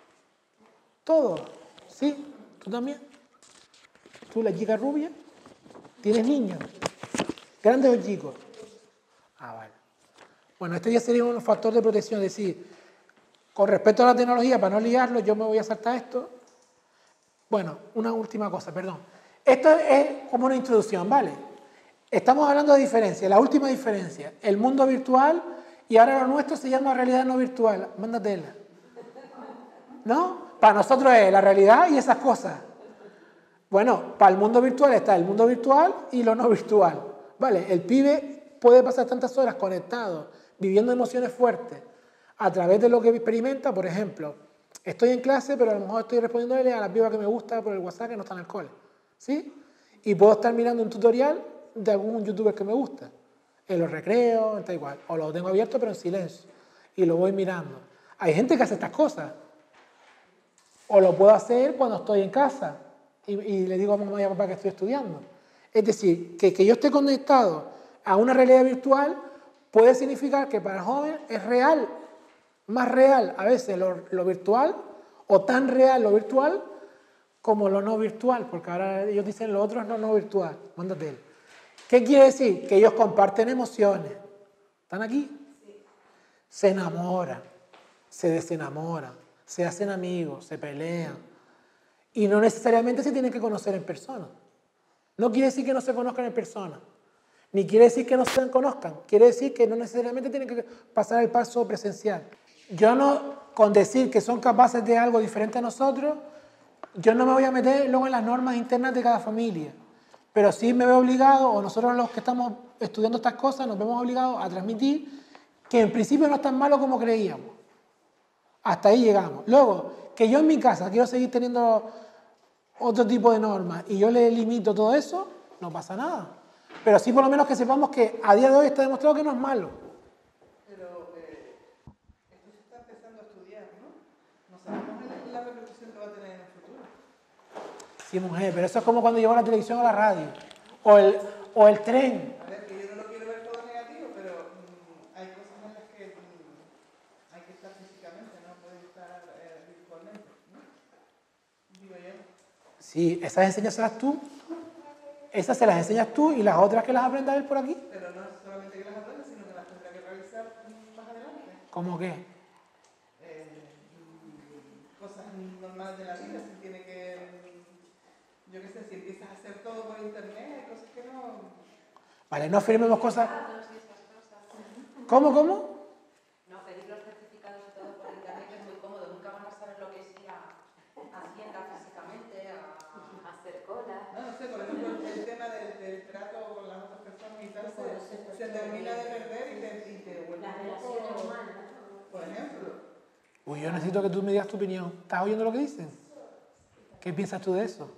Todos. ¿Sí? ¿Tú también? ¿Tú, la chica rubia? ¿Tienes niños? ¿Grandes o chicos? Ah, vale. Bueno, este ya sería un factor de protección, es decir, con respecto a la tecnología, para no liarlo, yo me voy a saltar esto. Bueno, una última cosa, perdón. Esto es como una introducción, ¿vale? Estamos hablando de diferencias, la última diferencia, el mundo virtual y ahora lo nuestro se llama realidad no virtual. Mándatela. ¿No? Para nosotros es la realidad y esas cosas. Bueno, para el mundo virtual está el mundo virtual y lo no virtual. ¿Vale? El pibe puede pasar tantas horas conectado, viviendo emociones fuertes, a través de lo que experimenta. Por ejemplo, estoy en clase, pero a lo mejor estoy respondiéndole a la piba que me gusta por el WhatsApp que no está en el cole. ¿Sí? Y puedo estar mirando un tutorial de algún youtuber que me gusta, en los recreos, está igual. O lo tengo abierto, pero en silencio. Y lo voy mirando. Hay gente que hace estas cosas. O lo puedo hacer cuando estoy en casa. Y, y le digo a mamá y a papá que estoy estudiando. Es decir, que, que yo esté conectado a una realidad virtual puede significar que para el joven es real, más real a veces lo, lo virtual, o tan real lo virtual como lo no virtual, porque ahora ellos dicen lo otro es no, no virtual. Mándate. ¿Qué quiere decir? Que ellos comparten emociones. ¿Están aquí? Sí. Se enamoran, se desenamoran, se hacen amigos, se pelean. Y no necesariamente se tienen que conocer en persona. No quiere decir que no se conozcan en persona. Ni quiere decir que no se conozcan. Quiere decir que no necesariamente tienen que pasar el paso presencial. Yo no, con decir que son capaces de algo diferente a nosotros, yo no me voy a meter luego en las normas internas de cada familia. Pero sí me veo obligado, o nosotros los que estamos estudiando estas cosas, nos vemos obligados a transmitir que en principio no es tan malo como creíamos. Hasta ahí llegamos. Luego, que yo en mi casa quiero seguir teniendo otro tipo de normas y yo le limito todo eso, no pasa nada. Pero sí por lo menos que sepamos que a día de hoy está demostrado que no es malo. Pero eh, esto se está empezando a estudiar, ¿no? No sabemos la, la repercusión que va a tener en el futuro. Sí, mujer, pero eso es como cuando llegó la televisión a la radio. O el, o el tren. A ver, que yo no lo quiero ver todo negativo, pero mmm, hay cosas en las que mmm, hay que estar físicamente, no puede estar eh, virtualmente, ¿no? Digo yo. Sí, esas enseñas tú, esas se las enseñas tú y las otras que las aprendas él por aquí. Pero no solamente que las aprendas, sino que las tendrá que realizar más adelante. ¿Cómo qué? Eh, cosas normales de la vida, si tiene que, yo qué sé, si empiezas a hacer todo por internet, hay cosas que no... Vale, no firmemos cosas... ¿Cómo, cómo? No, pedir los certificados y todo por internet es muy cómodo, nunca van a saber lo que es ir a Hacienda físicamente, a hacer cola. No, no sé, por ejemplo, el tema del, del trato con las otras personas y tal se, se termina de perder y te, y te vuelve las un relaciones poco, humanas. por ejemplo. Uy, yo necesito que tú me digas tu opinión. ¿Estás oyendo lo que dicen? ¿Qué piensas tú de eso?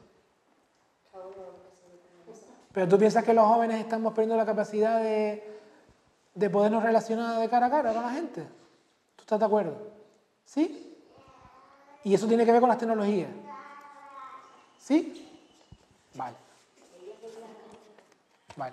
Pero tú piensas que los jóvenes estamos perdiendo la capacidad de, de podernos relacionar de cara a cara con la gente. ¿Tú estás de acuerdo? ¿Sí? Y eso tiene que ver con las tecnologías. ¿Sí? Vale. Vale.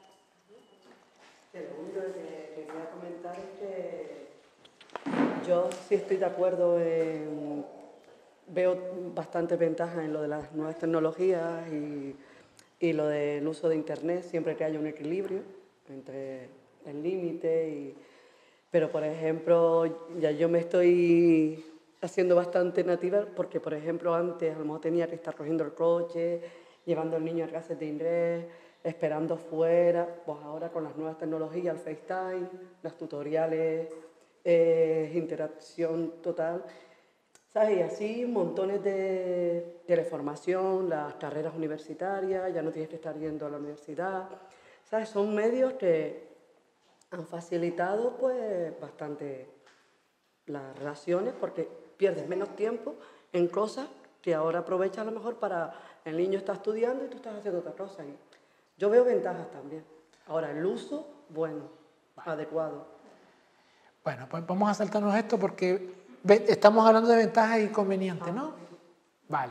Lo único que quería comentar es que yo sí estoy de acuerdo en... Veo bastantes ventajas en lo de las nuevas tecnologías y, y lo del uso de Internet, siempre que haya un equilibrio entre el límite. Y, pero, por ejemplo, ya yo me estoy haciendo bastante nativa porque, por ejemplo, antes a lo mejor tenía que estar cogiendo el coche, llevando al niño a clases de inglés, esperando fuera. Pues ahora con las nuevas tecnologías, el FaceTime, los tutoriales, eh, interacción total... ¿Sabes? Y así montones de teleformación, las carreras universitarias, ya no tienes que estar yendo a la universidad. ¿Sabes? Son medios que han facilitado pues bastante las relaciones porque pierdes menos tiempo en cosas que ahora aprovechas a lo mejor para... El niño está estudiando y tú estás haciendo otra cosa. Y yo veo ventajas también. Ahora, el uso, bueno, vale. Adecuado. Bueno, pues vamos a saltarnos esto porque... Estamos hablando de ventajas e inconvenientes, ¿no? Vale.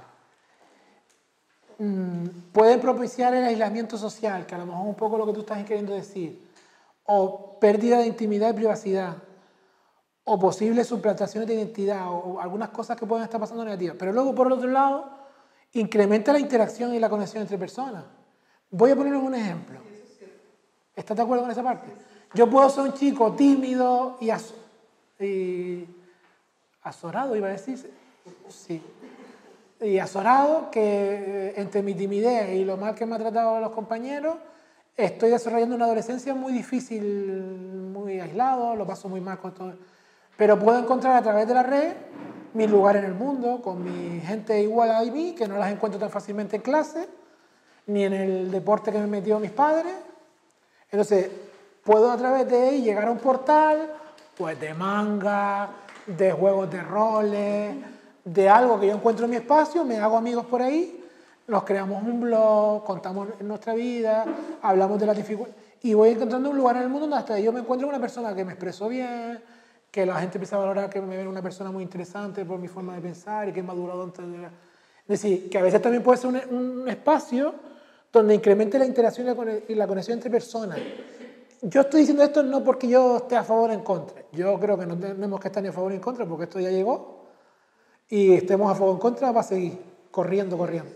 Mm, pueden propiciar el aislamiento social, que a lo mejor es un poco lo que tú estás queriendo decir, o pérdida de intimidad y privacidad, o posibles suplantaciones de identidad, o, o algunas cosas que pueden estar pasando negativas. Pero luego, por el otro lado, incrementa la interacción y la conexión entre personas. Voy a ponerles un ejemplo. ¿Estás de acuerdo con esa parte? Yo puedo ser un chico tímido y... As y azorado, iba a decir, sí, y azorado, que entre mi timidez y lo mal que me ha tratado los compañeros, estoy desarrollando una adolescencia muy difícil, muy aislado, lo paso muy mal con todo. Pero puedo encontrar a través de la red mi lugar en el mundo, con mi gente igual a mí, que no las encuentro tan fácilmente en clase, ni en el deporte que me metió mis padres. Entonces, puedo a través de ahí llegar a un portal, pues de manga, de juegos de roles, de algo que yo encuentro en mi espacio, me hago amigos por ahí, nos creamos un blog, contamos nuestra vida, hablamos de las dificultades, y voy encontrando un lugar en el mundo donde hasta yo me encuentro una persona que me expresó bien, que la gente empieza a valorar que me ven una persona muy interesante por mi forma de pensar y que he madurado antes de la... Es decir, que a veces también puede ser un, un espacio donde incremente la interacción y la conexión entre personas. Yo estoy diciendo esto no porque yo esté a favor o en contra. Yo creo que no tenemos que estar ni a favor ni en contra porque esto ya llegó y estemos a favor o en contra va a seguir corriendo, corriendo.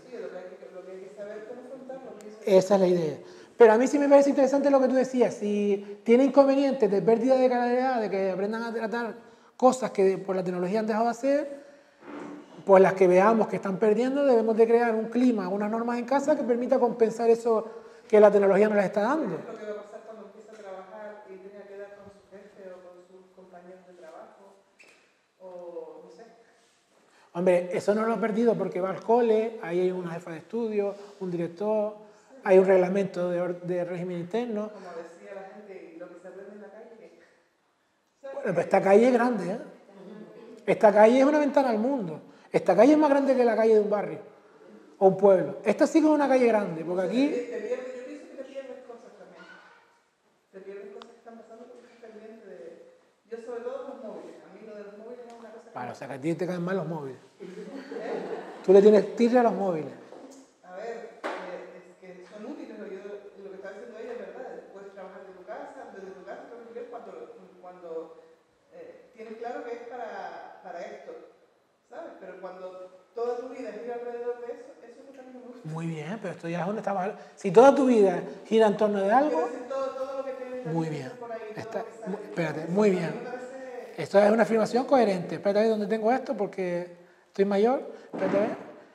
Esa es la idea. Pero a mí sí me parece interesante lo que tú decías. Si tiene inconvenientes de pérdida de calidad, de que aprendan a tratar cosas que por la tecnología han dejado de hacer, pues las que veamos que están perdiendo, debemos de crear un clima, unas normas en casa que permita compensar eso que la tecnología no les está dando. Hombre, eso no lo he perdido porque va al cole, ahí hay una jefa de estudio, un director, hay un reglamento de, de régimen interno. Como decía la gente, lo que se aprende en la calle. Bueno, pero esta calle es grande, ¿eh? Esta calle es una ventana al mundo. Esta calle es más grande que la calle de un barrio o un pueblo. Esta sí que es una calle grande, porque aquí... Te pierdes, yo pienso que te pierdes cosas también. Te pierdes cosas que están pasando porque estás pendiente de... Yo sobre todo los móviles. A mí lo de los móviles es una cosa que... Vale, o sea que a ti te caen mal los móviles. Tú le tienes tirre a los móviles. A ver, eh, es que son útiles. Lo, yo, lo que está diciendo ella es verdad. Puedes trabajar de tu casa, desde tu casa, pero cuando, cuando eh, tienes claro que es para, para esto, ¿sabes? Pero cuando toda tu vida gira alrededor de eso, eso es lo que a mí me gusta. Muy bien, pero esto ya es donde estaba. Si toda tu vida gira en torno de algo... Todo, todo lo que te muy bien. Está, espérate, muy bien. Esto es una afirmación coherente. Espérate a ver dónde tengo esto porque estoy mayor. Espérate a ver.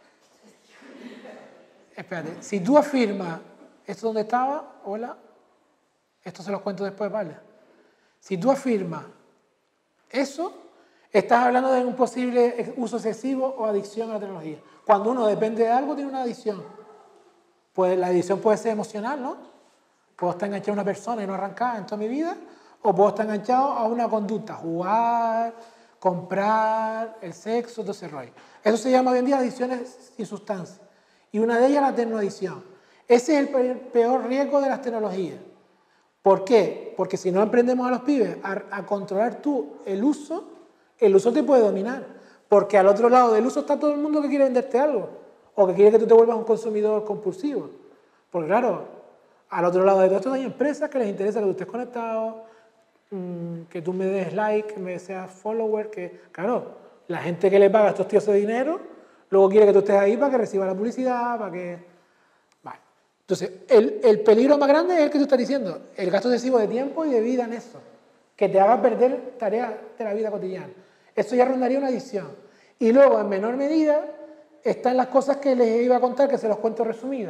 Espérate. Si tú afirmas, ¿esto dónde estaba? Hola. Esto se los cuento después, ¿vale? Si tú afirmas eso, estás hablando de un posible uso excesivo o adicción a la tecnología. Cuando uno depende de algo, tiene una adicción. Pues la adicción puede ser emocional, ¿no? Puedo estar enganchado a una persona y no arrancar en toda mi vida, o puedo estar enganchado a una conducta, jugar, comprar, el sexo, todo ese rollo. Eso se llama hoy en día adicciones sin sustancia. Y una de ellas la tecnoadicción. Ese es el peor riesgo de las tecnologías. ¿Por qué? Porque si no aprendemos a los pibes a, a controlar tú el uso, el uso te puede dominar. Porque al otro lado del uso está todo el mundo que quiere venderte algo. O que quiere que tú te vuelvas un consumidor compulsivo. Porque claro, al otro lado de todo esto hay empresas que les interesa que tú estés conectado, mmm, que tú me des like, que me seas follower, que claro, la gente que le paga a estos tíos de dinero, luego quiere que tú estés ahí para que reciba la publicidad, para que... Vale. Entonces, el, el peligro más grande es el que tú estás diciendo, el gasto excesivo de tiempo y de vida en eso, que te haga perder tareas de la vida cotidiana. Eso ya rondaría una adicción. Y luego, en menor medida, están las cosas que les iba a contar, que se los cuento resumidas.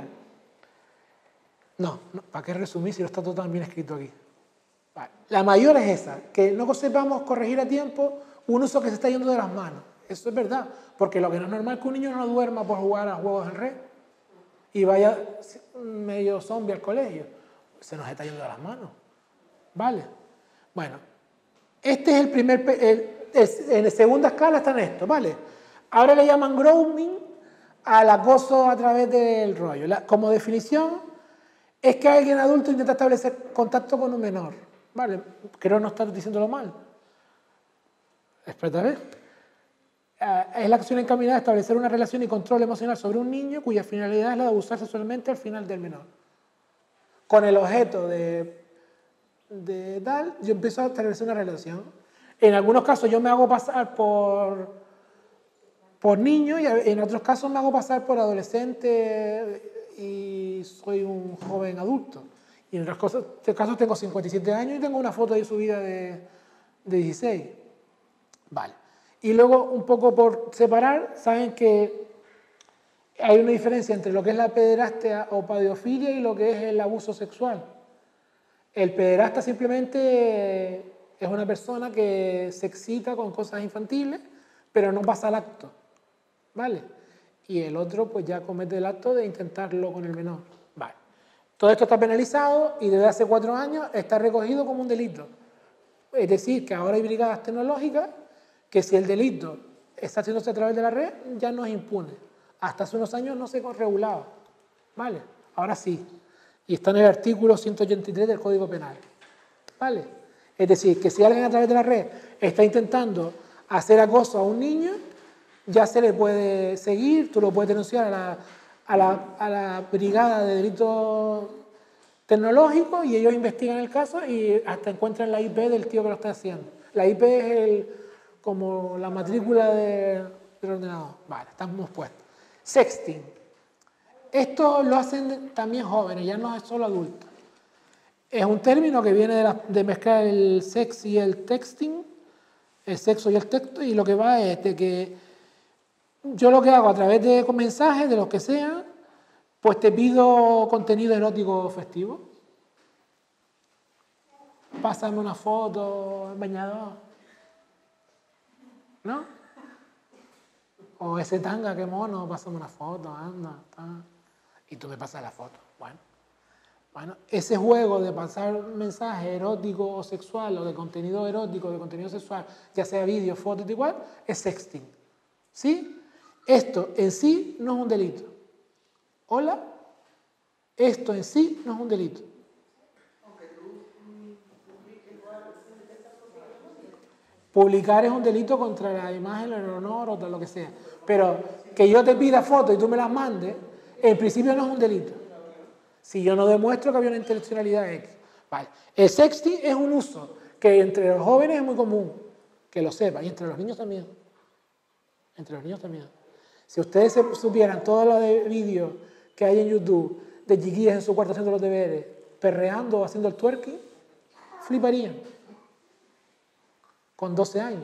No, no, ¿para qué resumir si no está todo tan bien escrito aquí? Vale. La mayor es esa, que no sepamos corregir a tiempo un uso que se está yendo de las manos. Eso es verdad, porque lo que no es normal es que un niño no duerma por jugar a juegos en red y vaya medio zombie al colegio. Se nos está yendo de las manos. ¿Vale? Bueno, este es el primer... El, el, en la segunda escala están estos, ¿vale? Ahora le llaman grooming al acoso a través del rollo. La, como definición, es que alguien adulto intenta establecer contacto con un menor. ¿Vale? Creo no estar diciéndolo mal. Espérate a ver. Uh, es la acción encaminada a establecer una relación y control emocional sobre un niño cuya finalidad es la de abusar sexualmente al final del menor. Con el objeto de, de tal, yo empiezo a establecer una relación. En algunos casos yo me hago pasar por, por niño y en otros casos me hago pasar por adolescente y soy un joven adulto. Y en otros casos, en casos tengo cincuenta y siete años y tengo una foto de subida de, de dieciséis. Vale. Y luego, un poco por separar, saben que hay una diferencia entre lo que es la pederastia o pedofilia y lo que es el abuso sexual. El pederasta simplemente es una persona que se excita con cosas infantiles, pero no pasa al acto. ¿Vale? Y el otro pues ya comete el acto de intentarlo con el menor. Vale. Todo esto está penalizado y desde hace cuatro años está recogido como un delito. Es decir, que ahora hay brigadas tecnológicas que si el delito está haciéndose a través de la red, ya no es impune. Hasta hace unos años no se regulaba. ¿Vale? Ahora sí. Y está en el artículo ciento ochenta y tres del Código Penal. ¿Vale? Es decir, que si alguien a través de la red está intentando hacer acoso a un niño, ya se le puede seguir, tú lo puedes denunciar a la, a la, a la brigada de delitos tecnológicos y ellos investigan el caso y hasta encuentran la I P del tío que lo está haciendo. La I P es el, como la matrícula de, del ordenador. Vale, estamos puestos. Sexting. Esto lo hacen también jóvenes, ya no es solo adultos. Es un término que viene de, la, de mezclar el sex y el texting, el sexo y el texto, y lo que va es de que yo lo que hago a través de mensajes, de los que sean, pues te pido contenido erótico festivo. Pásame una foto en bañador. ¿No? O ese tanga, qué mono, pásame una foto, anda. anda. Y tú me pasas la foto. Bueno. Bueno, ese juego de pasar mensaje erótico o sexual, o de contenido erótico, de contenido sexual, ya sea vídeo, foto, igual, es sexting. ¿Sí? Esto en sí no es un delito. ¿Hola? Esto en sí no es un delito. Publicar es un delito contra la imagen, el honor o lo que sea. Pero que yo te pida fotos y tú me las mandes, en principio no es un delito. Si yo no demuestro que había una intencionalidad X. Vale. El sexting es un uso que entre los jóvenes es muy común, que lo sepan, y entre los niños también. Entre los niños también. Si ustedes supieran todo lo de vídeos que hay en YouTube de chiquillas en su cuarto haciendo los deberes, perreando o haciendo el twerking, fliparían. Con doce años.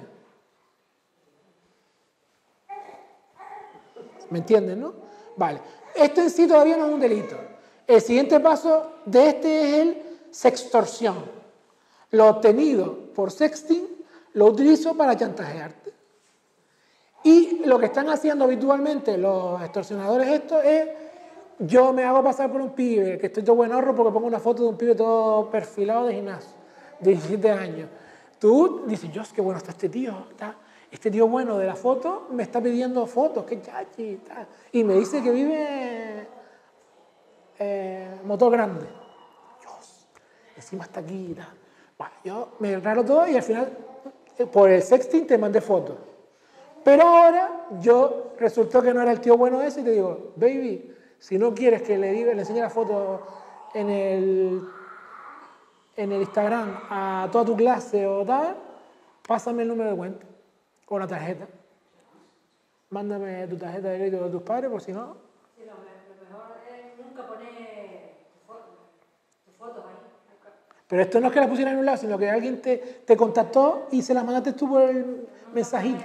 ¿Me entienden, no? Vale. Esto en sí todavía no es un delito. El siguiente paso de este es el sextorsión. Lo obtenido por sexting lo utilizo para chantajearte. Y lo que están haciendo habitualmente los extorsionadores estos es, yo me hago pasar por un pibe, que estoy todo buenorro porque pongo una foto de un pibe todo perfilado de gimnasio, de diecisiete años. Tú dices, Dios, qué bueno está este tío, está. este tío bueno de la foto me está pidiendo fotos, qué chachi y tal. Y me dice que vive eh, Motor Grande. Dios, encima está aquí y tal. Bueno, yo me enraro todo y al final, por el sexting te mandé fotos. Pero ahora yo resultó que no era el tío bueno ese y te digo, baby, si no quieres que le, diga, le enseñe la foto en el, en el Instagram a toda tu clase o tal, pásame el número de cuenta o la tarjeta. Mándame tu tarjeta de crédito de tus padres, por si no. Sí, lo, lo mejor es nunca poner tus fotos ahí. Pero esto no es que las pusieras en un lado, sino que alguien te, te contactó y se las mandaste tú por el mensajito.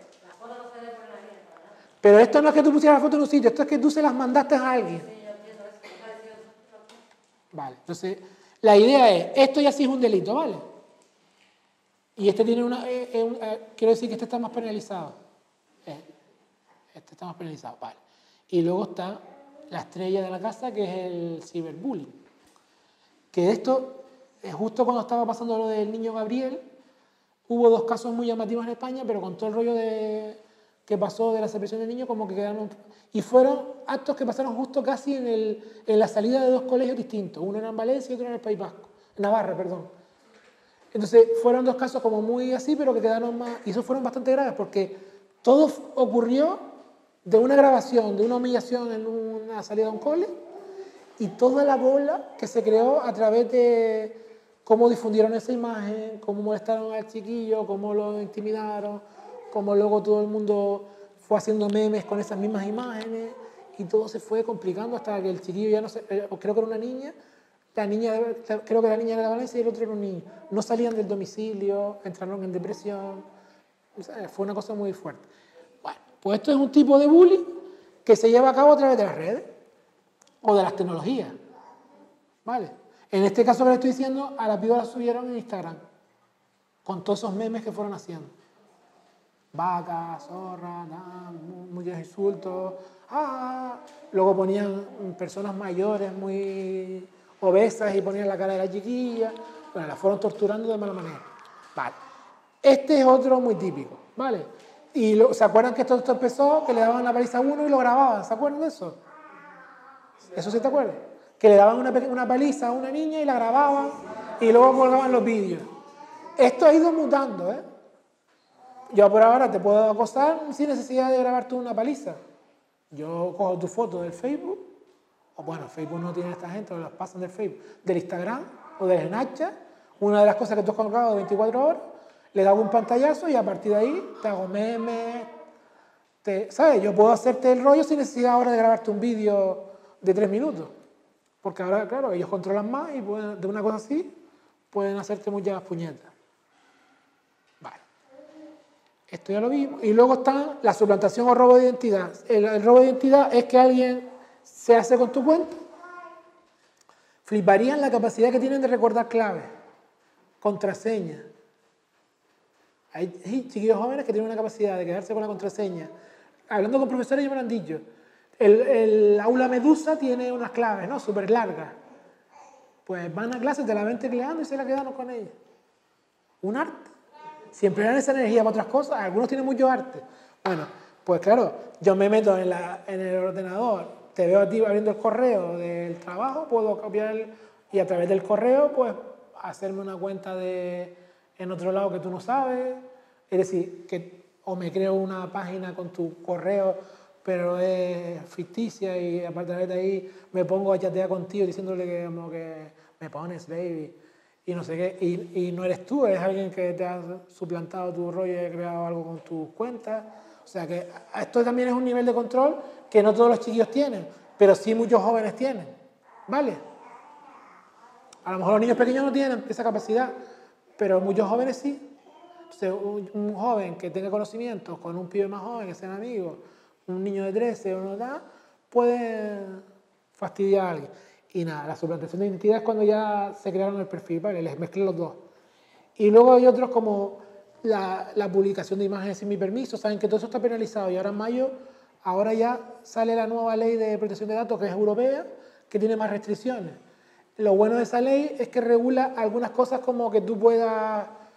Pero esto no es que tú pusieras la foto en un sitio, esto es que tú se las mandaste a alguien. Vale, entonces, la idea es, esto ya sí es un delito, ¿vale? Y este tiene una, eh, eh, eh, quiero decir que este está más penalizado. Eh, este está más penalizado, vale. Y luego está la estrella de la casa, que es el ciberbullying. Que esto, eh, justo cuando estaba pasando lo del niño Gabriel, hubo dos casos muy llamativos en España, pero con todo el rollo de... que pasó de la separación del niño, como que quedaron... Y fueron actos que pasaron justo casi en, el, en la salida de dos colegios distintos. Uno era en Valencia y otro en el País Vasco. En Navarra, perdón. Entonces, fueron dos casos como muy así, pero que quedaron más... Y esos fueron bastante graves, porque todo ocurrió de una grabación, de una humillación en una salida de un cole, y toda la bola que se creó a través de cómo difundieron esa imagen, cómo molestaron al chiquillo, cómo lo intimidaron, como luego todo el mundo fue haciendo memes con esas mismas imágenes y todo se fue complicando hasta que el chiquillo ya no sé, creo que era una niña, la niña, creo que la niña era de Valencia y el otro era un niño. No salían del domicilio, entraron en depresión, o sea, fue una cosa muy fuerte. Bueno, pues esto es un tipo de bullying que se lleva a cabo a través de las redes o de las tecnologías, ¿vale? En este caso que le estoy diciendo, a la piba la subieron en Instagram, con todos esos memes que fueron haciendo. Vaca, zorra, nah, muchos insultos, ah, luego ponían personas mayores muy obesas y ponían la cara de la chiquilla, bueno, la fueron torturando de mala manera. Vale. Este es otro muy típico, ¿vale? Y lo, ¿se acuerdan que esto, esto empezó? Que le daban la paliza a uno y lo grababan, ¿se acuerdan de eso? ¿Eso sí te acuerdas? Que le daban una, una paliza a una niña y la grababan y luego colgaban los vídeos. Esto ha ido mutando, ¿eh? Yo por ahora te puedo acosar sin necesidad de grabarte una paliza. Yo cojo tu foto del Facebook, o bueno, Facebook no tiene esta gente, o las pasan del Facebook, del Instagram o del Snapchat, una de las cosas que tú has colgado de veinticuatro horas, le hago un pantallazo y a partir de ahí te hago memes, te, ¿sabes? Yo puedo hacerte el rollo sin necesidad ahora de grabarte un vídeo de tres minutos. Porque ahora, claro, ellos controlan más y pueden, de una cosa así pueden hacerte muchas puñetas. Esto ya lo vimos. Y luego está la suplantación o robo de identidad. El, el robo de identidad es que alguien se hace con tu cuenta. Fliparían la capacidad que tienen de recordar claves, contraseñas. Hay chiquillos jóvenes que tienen una capacidad de quedarse con la contraseña. Hablando con profesores, ellos me lo han dicho. El, el aula Medusa tiene unas claves, ¿no? Súper largas. Pues van a clase, te la ven tecleando y se la quedan con ellas. Un arte. Siempre dan esa energía para otras cosas. Algunos tienen mucho arte. Bueno, pues claro, yo me meto en, la, en el ordenador, te veo a ti abriendo el correo del trabajo, puedo copiar el, y a través del correo, pues, hacerme una cuenta de, en otro lado que tú no sabes. Es decir, que o me creo una página con tu correo, pero es ficticia y a partir de ahí me pongo a chatear contigo diciéndole que, como que me pones, baby. Y no sé qué, y, y no eres tú, eres alguien que te ha suplantado tu rollo y ha creado algo con tus cuentas. O sea que esto también es un nivel de control que no todos los chiquillos tienen, pero sí muchos jóvenes tienen, ¿vale? A lo mejor los niños pequeños no tienen esa capacidad, pero muchos jóvenes sí. Entonces, un, un joven que tenga conocimientos con un pibe más joven, que sean amigos, un niño de trece o una edad, puede fastidiar a alguien. Y nada, la suplantación de identidad es cuando ya se crearon el perfil, ¿vale? Les mezclé los dos. Y luego hay otros como la, la publicación de imágenes sin mi permiso. Saben que todo eso está penalizado y ahora en mayo, ahora ya sale la nueva ley de protección de datos que es europea, que tiene más restricciones. Lo bueno de esa ley es que regula algunas cosas como que tú puedas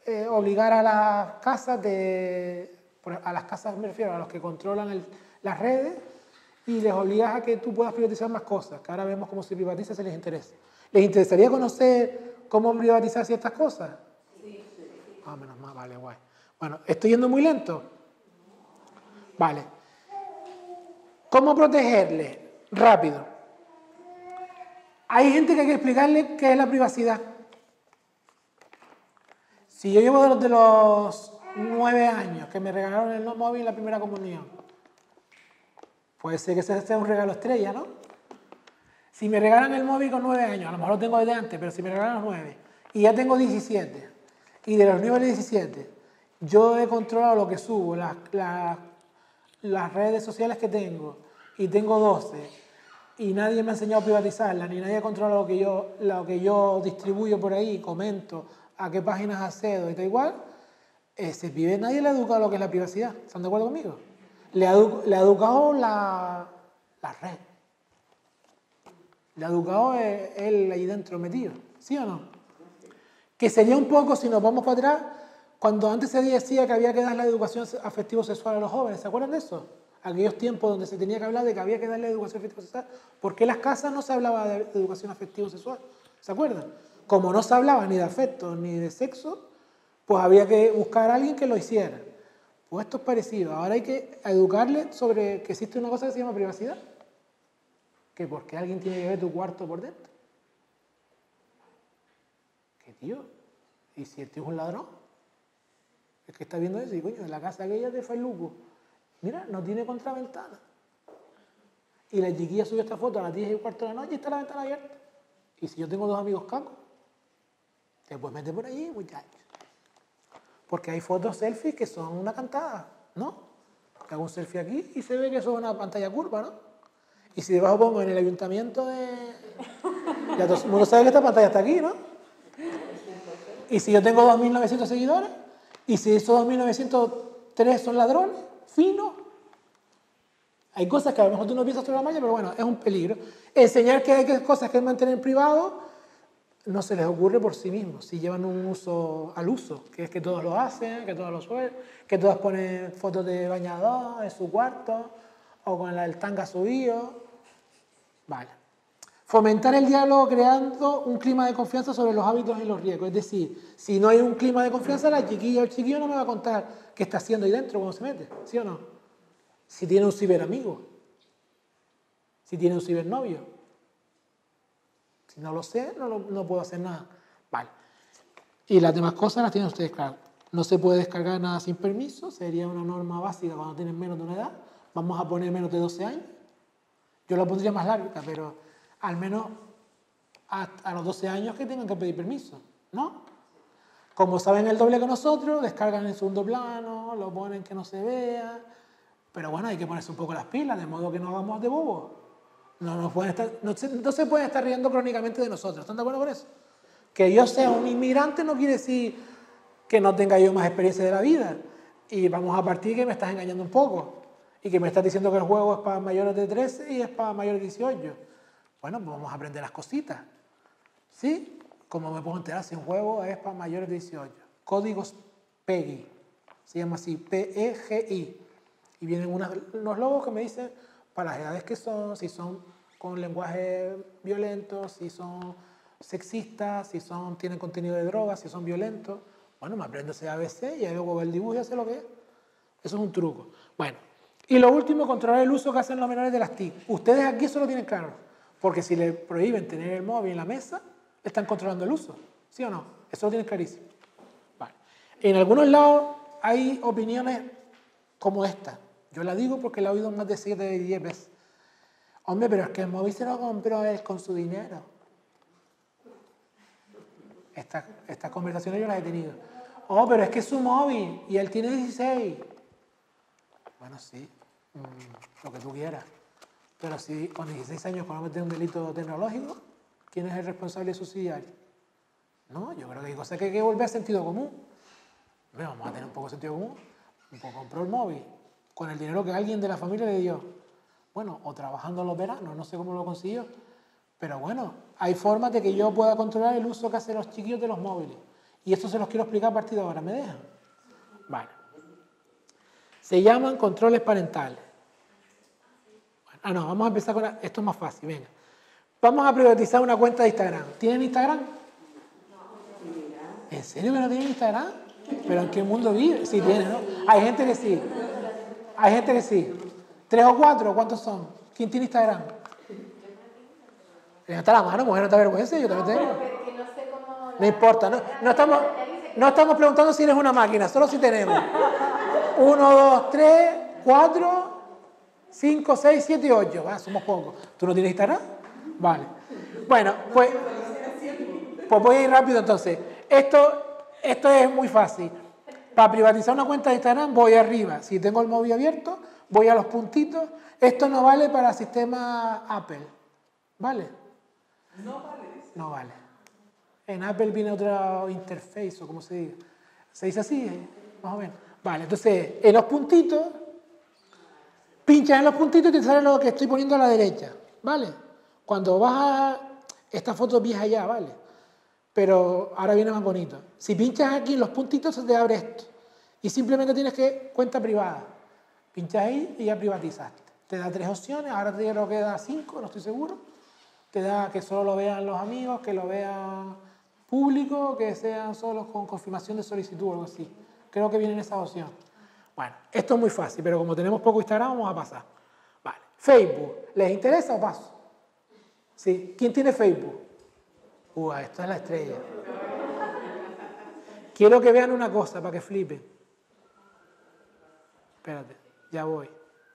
eh, obligar a las casas de... A las casas me refiero, a los que controlan el, las redes, y les obligas a que tú puedas privatizar más cosas, que ahora vemos cómo se privatiza si les interesa. ¿Les interesaría conocer cómo privatizar ciertas cosas? Sí. Ah, menos mal, vale, guay. Bueno, ¿estoy yendo muy lento? Vale. ¿Cómo protegerle? Rápido. Hay gente que hay que explicarle qué es la privacidad. Si yo llevo desde los nueve años que me regalaron el móvil en la primera comunión, puede ser que ese sea un regalo estrella, ¿no? Si me regalan el móvil con nueve años, a lo mejor lo tengo desde antes, pero si me regalan los nueve, y ya tengo diecisiete, y de los nueve a los diecisiete, yo he controlado lo que subo, las, las, las redes sociales que tengo, y tengo doce, y nadie me ha enseñado a privatizarla, ni nadie ha controlado lo que yo, lo que yo distribuyo por ahí, comento, a qué páginas accedo y tal igual, ese pibe nadie le ha educado lo que es la privacidad. ¿Están de acuerdo conmigo? Le ha, le ha educado la, la red. Le ha educado él, él ahí dentro metido. ¿Sí o no? Que sería un poco, si nos vamos para atrás, cuando antes se decía que había que dar la educación afectivo-sexual a los jóvenes. ¿Se acuerdan de eso? Aquellos tiempos donde se tenía que hablar de que había que darle educación afectivo-sexual. ¿Por qué en las casas no se hablaba de educación afectivo-sexual? ¿Se acuerdan? Como no se hablaba ni de afecto ni de sexo, pues había que buscar a alguien que lo hiciera. Pues esto es parecido. Ahora hay que educarle sobre que existe una cosa que se llama privacidad. Que porque alguien tiene que ver tu cuarto por dentro. ¿Qué tío? ¿Y si el tío es un ladrón? Es que está viendo eso y coño, en la casa aquella de Failuco, mira, no tiene contraventana. Y la chiquilla subió esta foto a las diez y cuarto de la noche y está la ventana abierta. Y si yo tengo dos amigos cacos, te puedes meter por allí, muchachos. Porque hay fotos selfies que son una cantada, ¿no? Hago un selfie aquí y se ve que eso es una pantalla curva, ¿no? Y si debajo pongo en el ayuntamiento de... Ya todo el mundo sabe que esta pantalla está aquí, ¿no? Y si yo tengo dos mil novecientos seguidores, y si esos dos mil novecientos tres son ladrones, fino. Hay cosas que a lo mejor tú no piensas sobre la malla, pero bueno, es un peligro. Enseñar que hay cosas que mantener privado no se les ocurre por sí mismos, si llevan un uso al uso, que es que todos lo hacen, que todos lo suelen, que todas ponen fotos de bañador en su cuarto, o con el tanga subido. Vale. Fomentar el diálogo creando un clima de confianza sobre los hábitos y los riesgos. Es decir, si no hay un clima de confianza, la chiquilla o el chiquillo no me va a contar qué está haciendo ahí dentro cuando se mete, ¿sí o no? Si tiene un ciberamigo, si tiene un cibernovio. Si no lo sé, no, lo, no puedo hacer nada. Vale. Y las demás cosas las tienen ustedes claras. No se puede descargar nada sin permiso, sería una norma básica cuando tienen menos de una edad. Vamos a poner menos de doce años. Yo lo pondría más larga, pero al menos a, a los doce años que tengan que pedir permiso, ¿no? Como saben el doble que nosotros, descargan en segundo plano, lo ponen que no se vea. Pero bueno, hay que ponerse un poco las pilas, de modo que no hagamos de bobos. No, no, pueden estar, no, se, no se pueden estar riendo crónicamente de nosotros. ¿Están de acuerdo con eso? Que yo sea un inmigrante no quiere decir que no tenga yo más experiencia de la vida. Y vamos a partir que me estás engañando un poco. Y que me estás diciendo que el juego es para mayores de trece y es para mayores de dieciocho. Bueno, pues vamos a aprender las cositas. ¿Sí? Como me puedo enterar si un juego es para mayores de dieciocho. Códigos PEGI. Se llama así, P E G I. Y vienen unas, unos logos que me dicen para las edades que son, si son con lenguaje violento, si son sexistas, si son, tienen contenido de drogas, si son violentos. Bueno, me aprendo ese A B C y luego el dibujo y hace lo que es. Eso es un truco. Bueno, y lo último, controlar el uso que hacen los menores de las T I C. Ustedes aquí eso lo tienen claro, porque si le prohíben tener el móvil en la mesa, le están controlando el uso. ¿Sí o no? Eso lo tienen clarísimo. Vale. En algunos lados hay opiniones como esta. Yo la digo porque la he oído más de siete y diez veces. Hombre, pero es que el móvil se lo compró él con su dinero. Estas esta conversaciones yo las he tenido. Oh, pero es que es su móvil y él tiene dieciséis. Bueno, sí, mmm, lo que tú quieras. Pero si con dieciséis años comete un delito tecnológico, ¿quién es el responsable subsidiario? No, yo creo que hay cosas que hay que volver a sentido común. Hombre, vamos a tener un poco de sentido común. Un poco compró el móvil con el dinero que alguien de la familia le dio. Bueno, o trabajando en los veranos, no sé cómo lo consiguió. Pero bueno, hay formas de que yo pueda controlar el uso que hacen los chiquillos de los móviles. Y esto se los quiero explicar a partir de ahora, ¿me dejan? Vale. Se llaman controles parentales. Bueno, ah, no, vamos a empezar con... La, esto es más fácil, venga. Vamos a privatizar una cuenta de Instagram. ¿Tienen Instagram? ¿En serio que no tienen Instagram? ¿Pero en qué mundo vive? Sí tienen, ¿no? Hay gente que sí. Hay gente que sí. ¿Tres o cuatro? ¿Cuántos son? ¿Quién tiene Instagram? Levanta la mano, mujer, no te avergüences, yo también tengo. No importa, no, no, estamos, no estamos preguntando si eres una máquina, solo si tenemos. Uno, dos, tres, cuatro, cinco, seis, siete y ocho. Ah, somos pocos. ¿Tú no tienes Instagram? Vale. Bueno, pues, pues voy a ir rápido entonces. Esto, esto es muy fácil. Para privatizar una cuenta de Instagram voy arriba. Si tengo el móvil abierto, voy a los puntitos. Esto no vale para el sistema Apple. ¿Vale? No vale. No vale. En Apple viene otra interface o como se diga. ¿Se dice así? Más o menos. Vale, entonces en los puntitos, pinchas en los puntitos y te sale lo que estoy poniendo a la derecha. ¿Vale? Cuando vas a... Esta foto es vieja ya, ¿vale? Pero ahora viene más bonito. Si pinchas aquí en los puntitos se te abre esto. Y simplemente tienes que cuenta privada. Pinchas ahí y ya privatizaste. Te da tres opciones, ahora te creo que da cinco, no estoy seguro. Te da que solo lo vean los amigos, que lo vean público, que sean solo con confirmación de solicitud o algo así. Creo que viene en esa opción. Bueno, esto es muy fácil, pero como tenemos poco Instagram, vamos a pasar. Vale. Facebook, ¿les interesa o paso? Sí. ¿Quién tiene Facebook? Uh, esto es la estrella. Quiero que vean una cosa para que flipen. Espérate, ya voy.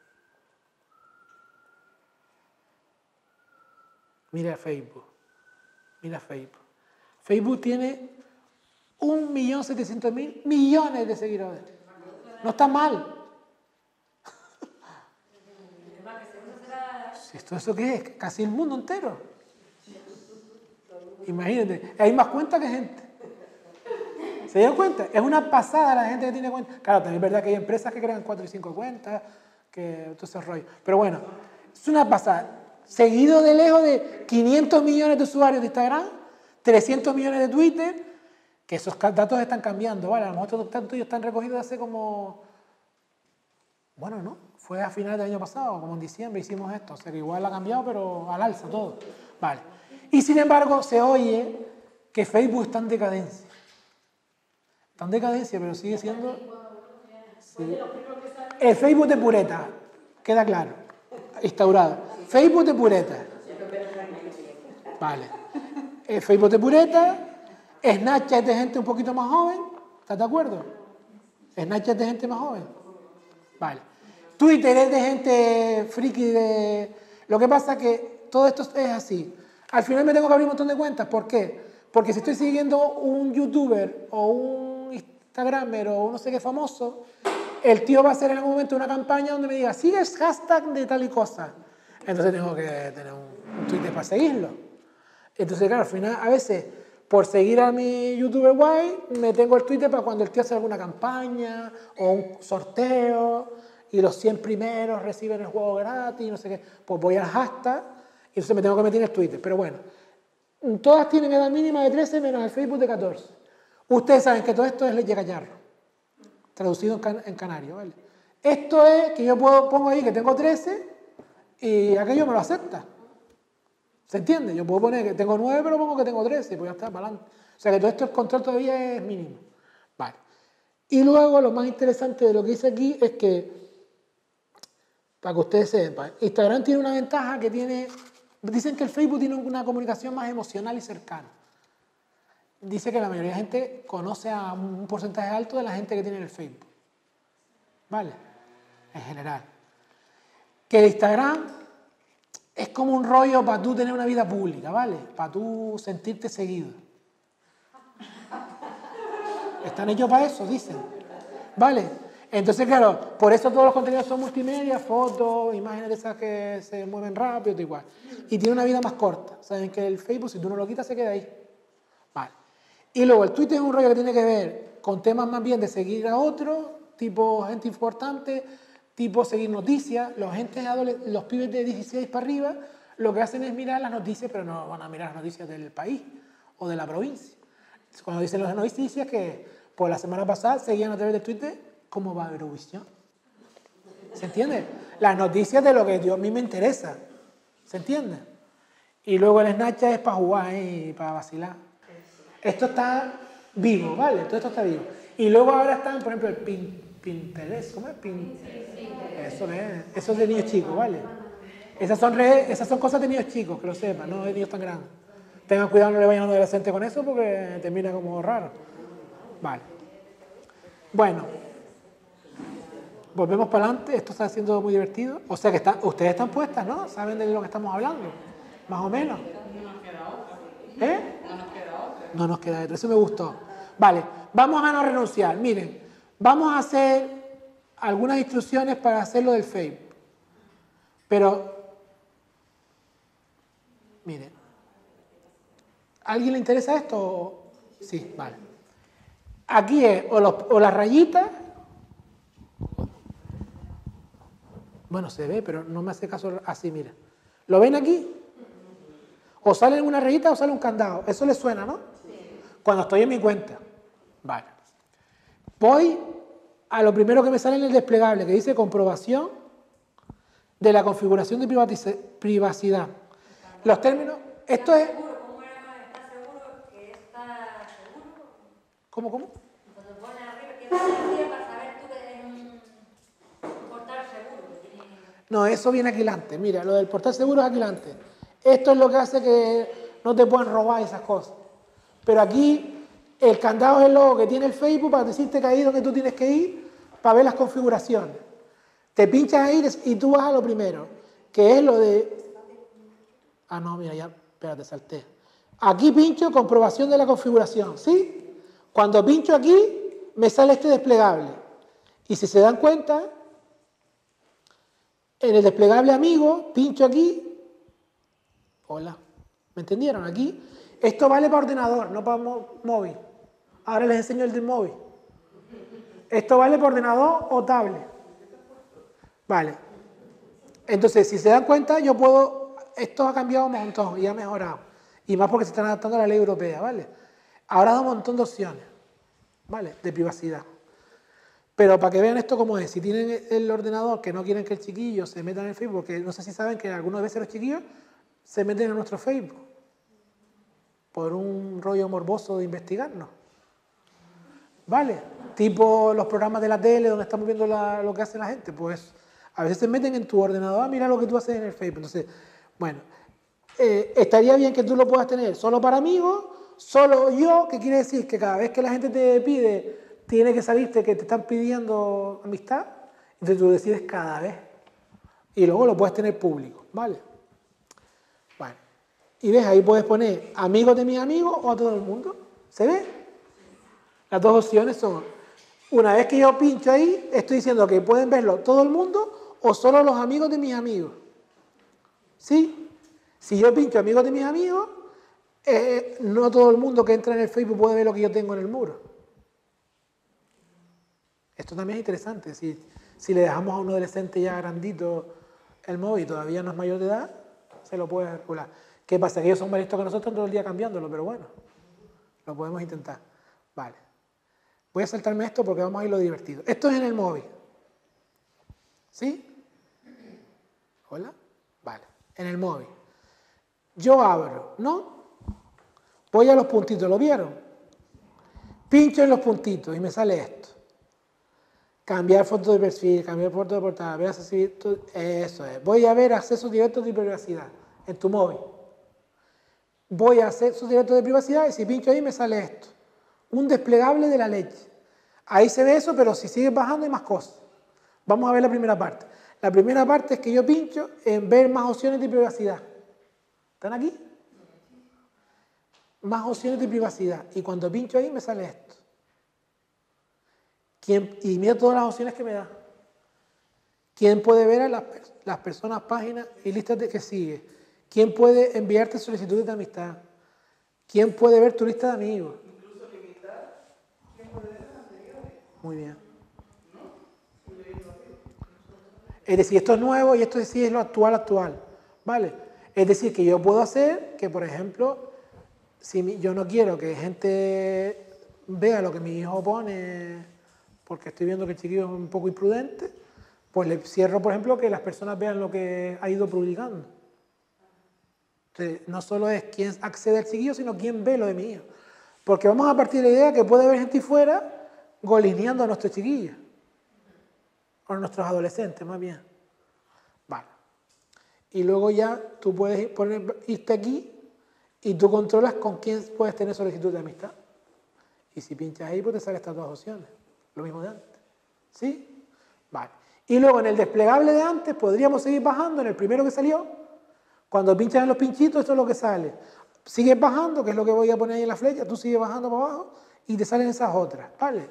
Mira Facebook. Mira Facebook. Facebook tiene un millón setecientos mil millones de seguidores. No está mal. ¿Esto eso qué es? Casi el mundo entero. Imagínate, hay más cuentas que gente. ¿Se dieron cuenta? Es una pasada la gente que tiene cuentas. Claro, también es verdad que hay empresas que crean cuatro y cinco cuentas, que todo ese rollo. Pero bueno, es una pasada. Seguido de lejos de quinientos millones de usuarios de Instagram, trescientos millones de Twitter, que esos datos están cambiando, ¿vale? A lo mejor estos datos están recogidos hace como... Bueno, ¿no? Fue a finales del año pasado, como en diciembre hicimos esto. O sea que igual ha cambiado, pero al alza todo. Vale. Y sin embargo, se oye que Facebook está en decadencia. Está en decadencia, pero sigue siendo... Sí. El Facebook de pureta, queda claro, instaurado. Facebook de pureta. Vale. El Facebook de pureta, Snapchat es de gente un poquito más joven, ¿estás de acuerdo? Snapchat es de gente más joven. Vale. Twitter es de gente friki de... Lo que pasa es que todo esto es así. Al final me tengo que abrir un montón de cuentas. ¿Por qué? Porque si estoy siguiendo un youtuber o un instagramer o no sé qué famoso, el tío va a hacer en algún momento una campaña donde me diga, sigues hashtag de tal y cosa. Entonces tengo que tener un, un Twitter para seguirlo. Entonces, claro, al final, a veces, por seguir a mi youtuber guay, me tengo el Twitter para cuando el tío hace alguna campaña o un sorteo y los cien primeros reciben el juego gratis, no sé qué. Pues voy al hashtag y entonces me tengo que meter en el Twitter. Pero bueno, todas tienen edad mínima de trece menos el Facebook de catorce. Ustedes saben que todo esto es ley gallarro, traducido en, can en canario, ¿vale? Esto es que yo puedo, pongo ahí que tengo trece y aquello me lo acepta. ¿Se entiende? Yo puedo poner que tengo nueve, pero pongo que tengo trece, pues ya está, para adelante. O sea que todo esto, el control todavía es mínimo. Vale. Y luego lo más interesante de lo que dice aquí es que, para que ustedes sepan, Instagram tiene una ventaja que tiene... Dicen que el Facebook tiene una comunicación más emocional y cercana. Dice que la mayoría de la gente conoce a un porcentaje alto de la gente que tiene el Facebook. ¿Vale? En general. Que el Instagram es como un rollo para tú tener una vida pública, ¿vale? Para tú sentirte seguido. Están hechos para eso, dicen. ¿Vale? Entonces, claro, por eso todos los contenidos son multimedia, fotos, imágenes de esas que se mueven rápido, todo igual. Y tiene una vida más corta. Saben que el Facebook, si tú no lo quitas, se queda ahí. Vale. Y luego el Twitter es un rollo que tiene que ver con temas más bien de seguir a otros, tipo gente importante, tipo seguir noticias. Los, gente los pibes de dieciséis para arriba lo que hacen es mirar las noticias, pero no van a mirar las noticias del país o de la provincia. Cuando dicen las noticias que por la semana pasada seguían a través de Twitter cómo va Eurovisión. ¿Se entiende? Las noticias de lo que yo, a mí me interesa. ¿Se entiende? Y luego el Snapchat es para jugar y para vacilar. Esto está vivo, ¿vale? Todo esto está vivo. Y luego ahora están, por ejemplo, el pin, Pinterest. ¿Cómo es? Pin, eso es. Eso es de niños chicos, ¿vale? Esas son, redes, esas son cosas de niños chicos, que lo sepan, no de niños tan grandes. Tengan cuidado, no le vayan a un adolescente con eso porque termina como raro. Vale. Bueno. Volvemos para adelante. Esto está siendo muy divertido. O sea que está, ustedes están puestas, ¿no? Saben de lo que estamos hablando. Más o menos. ¿Eh? No nos queda otra. Eso me gustó. Vale. Vamos a no renunciar. Miren. Vamos a hacer algunas instrucciones para hacerlo del Facebook. Pero, miren. ¿A alguien le interesa esto? Sí, vale. Aquí es o, los, o las rayitas. Bueno, se ve, pero no me hace caso así, mira. ¿Lo ven aquí? O sale una rayita o sale un candado. Eso les suena, ¿no? Sí. Cuando estoy en mi cuenta. Vale. Voy a lo primero que me sale en el desplegable, que dice comprobación de la configuración de privacidad. Los términos... Esto es... ¿Cómo, cómo? Cuando pones arriba, ¿qué pasa para saber tú que es un portal seguro? No, eso viene aquí delante. Mira, lo del portal seguro es aquí delante. Esto es lo que hace que no te puedan robar esas cosas. Pero aquí el candado es el logo que tiene el Facebook para decirte que ahí es donde tú tienes que ir para ver las configuraciones. Te pinchas ahí y tú vas a lo primero, que es lo de... Ah, no, mira, ya, espérate, salté. Aquí pincho comprobación de la configuración, ¿sí? Cuando pincho aquí, me sale este desplegable. Y si se dan cuenta, en el desplegable amigo, pincho aquí. Hola, ¿me entendieron? Aquí, esto vale para ordenador, no para móvil. Ahora les enseño el del móvil. Esto vale para ordenador o tablet. Vale. Entonces, si se dan cuenta, yo puedo... Esto ha cambiado un montón y ha mejorado. Y más porque se están adaptando a la ley europea, ¿vale? Ahora da un montón de opciones, ¿vale? De privacidad. Pero para que vean esto cómo es, si tienen el ordenador que no quieren que el chiquillo se meta en el Facebook, porque no sé si saben que algunas veces los chiquillos se meten en nuestro Facebook por un rollo morboso de investigarnos. ¿Vale? Tipo los programas de la tele donde estamos viendo la, lo que hace la gente, pues a veces se meten en tu ordenador, mira lo que tú haces en el Facebook. Entonces, bueno, eh, estaría bien que tú lo puedas tener solo para amigos, solo yo, que quiere decir que cada vez que la gente te pide, tiene que salirte que te están pidiendo amistad, entonces tú decides cada vez. Y luego lo puedes tener público, ¿vale? Bueno, y ves, ahí puedes poner amigos de mis amigos o a todo el mundo. ¿Se ve? Las dos opciones son, una vez que yo pincho ahí, estoy diciendo que pueden verlo todo el mundo o solo los amigos de mis amigos. ¿Sí? Si yo pincho amigos de mis amigos, eh, no todo el mundo que entra en el Facebook puede ver lo que yo tengo en el muro. Esto también es interesante. Si, si le dejamos a un adolescente ya grandito el móvil y todavía no es mayor de edad, se lo puede regular. ¿Qué pasa? Que ellos son más listos que nosotros todo el día cambiándolo, pero bueno, lo podemos intentar. Vale. Voy a saltarme esto porque vamos a ir lo divertido. Esto es en el móvil. ¿Sí? ¿Hola? Vale. En el móvil. Yo abro, ¿no? Voy a los puntitos, ¿lo vieron? Pincho en los puntitos y me sale esto. Cambiar foto de perfil, cambiar foto de portada, ver acceso, eso es. Voy a ver accesos directos de privacidad en tu móvil. Voy a accesos directos de privacidad y si pincho ahí me sale esto. Un desplegable de la leche. Ahí se ve eso, pero si sigues bajando hay más cosas. Vamos a ver la primera parte. La primera parte es que yo pincho en ver más opciones de privacidad. ¿Están aquí? Más opciones de privacidad. Y cuando pincho ahí me sale esto. ¿Quién? Y mira todas las opciones que me da. ¿Quién puede ver a las, las personas, páginas y listas de que sigue? ¿Quién puede enviarte solicitudes de amistad? ¿Quién puede ver tu lista de amigos? Incluso limitar quién puede ver las anteriores. Muy bien. Es decir, esto es nuevo y esto sí es lo actual, actual. ¿Vale? Es decir, que yo puedo hacer que, por ejemplo, si mi, yo no quiero que gente vea lo que mi hijo pone porque estoy viendo que el chiquillo es un poco imprudente, pues le cierro, por ejemplo, que las personas vean lo que ha ido publicando. Entonces, no solo es quién accede al chiquillo, sino quién ve lo de mi hijo. Porque vamos a partir de la idea que puede haber gente fuera golineando a nuestros chiquillos. O a nuestros adolescentes, más bien. Vale. Y luego ya tú puedes poner, irte aquí y tú controlas con quién puedes tener solicitud de amistad. Y si pinchas ahí, pues te salen estas dos opciones. Lo mismo de antes. ¿Sí? Vale. Y luego en el desplegable de antes podríamos seguir bajando en el primero que salió. Cuando pinchas en los pinchitos, esto es lo que sale. Sigues bajando, que es lo que voy a poner ahí en la flecha, tú sigues bajando para abajo y te salen esas otras, ¿vale?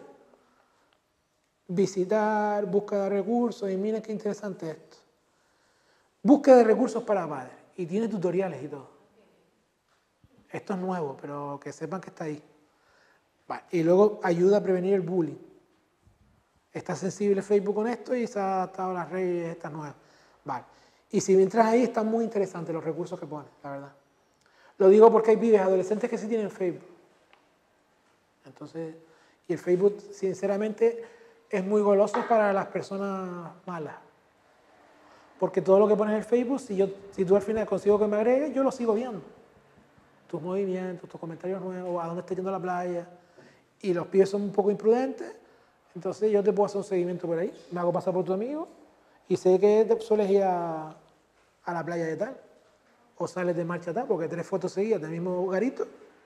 Visitar, búsqueda de recursos, y miren qué interesante esto. Búsqueda de recursos para padres, y tiene tutoriales y todo. Esto es nuevo, pero que sepan que está ahí. Vale. Y luego ayuda a prevenir el bullying. Está sensible Facebook con esto y se ha adaptado a las redes estas nuevas. Vale. Y si entras ahí, están muy interesantes los recursos que ponen, la verdad. Lo digo porque hay pibes adolescentes que sí tienen Facebook. Entonces, y el Facebook, sinceramente, es muy goloso para las personas malas. Porque todo lo que pones en el Facebook, si, yo, si tú al final consigo que me agregues, yo lo sigo viendo. Tus movimientos, tus comentarios nuevos, a dónde estás yendo a la playa. Y los pibes son un poco imprudentes, entonces yo te puedo hacer un seguimiento por ahí. Me hago pasar por tu amigo y sé que te sueles ir a, a la playa de tal. O sales de marcha tal, porque tres fotos seguidas del mismo garito.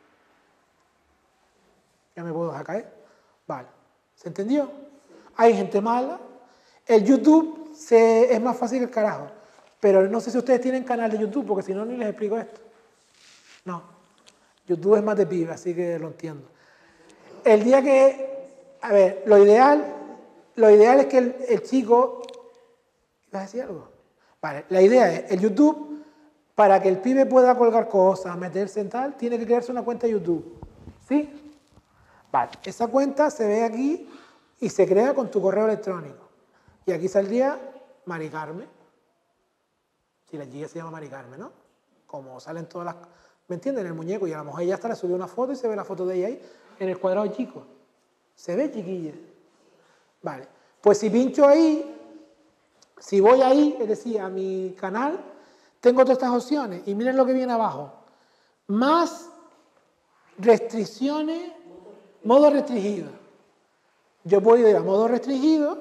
Ya me puedo dejar caer. Vale. ¿Se entendió? Hay gente mala. El YouTube se, es más fácil que el carajo. Pero no sé si ustedes tienen canal de YouTube, porque si no, ni les explico esto. No. YouTube es más de pibe, así que lo entiendo. El día que... A ver, lo ideal, lo ideal es que el, el chico... ¿Ibas a decir algo? Vale, la idea es, el YouTube... Para que el pibe pueda colgar cosas, meterse en tal, tiene que crearse una cuenta de YouTube. ¿Sí? Vale, esa cuenta se ve aquí y se crea con tu correo electrónico. Y aquí saldría Mari Carmen. Si la chica se llama Mari Carmen, ¿no? Como salen todas las... ¿Me entienden? El muñeco. Y a la mujer ya está, le subió una foto y se ve la foto de ella ahí en el cuadrado chico. ¿Se ve, chiquilla? Vale. Pues si pincho ahí, si voy ahí, es decir, a mi canal... Tengo todas estas opciones y miren lo que viene abajo. Más restricciones, modo restringido. Yo puedo ir a modo restringido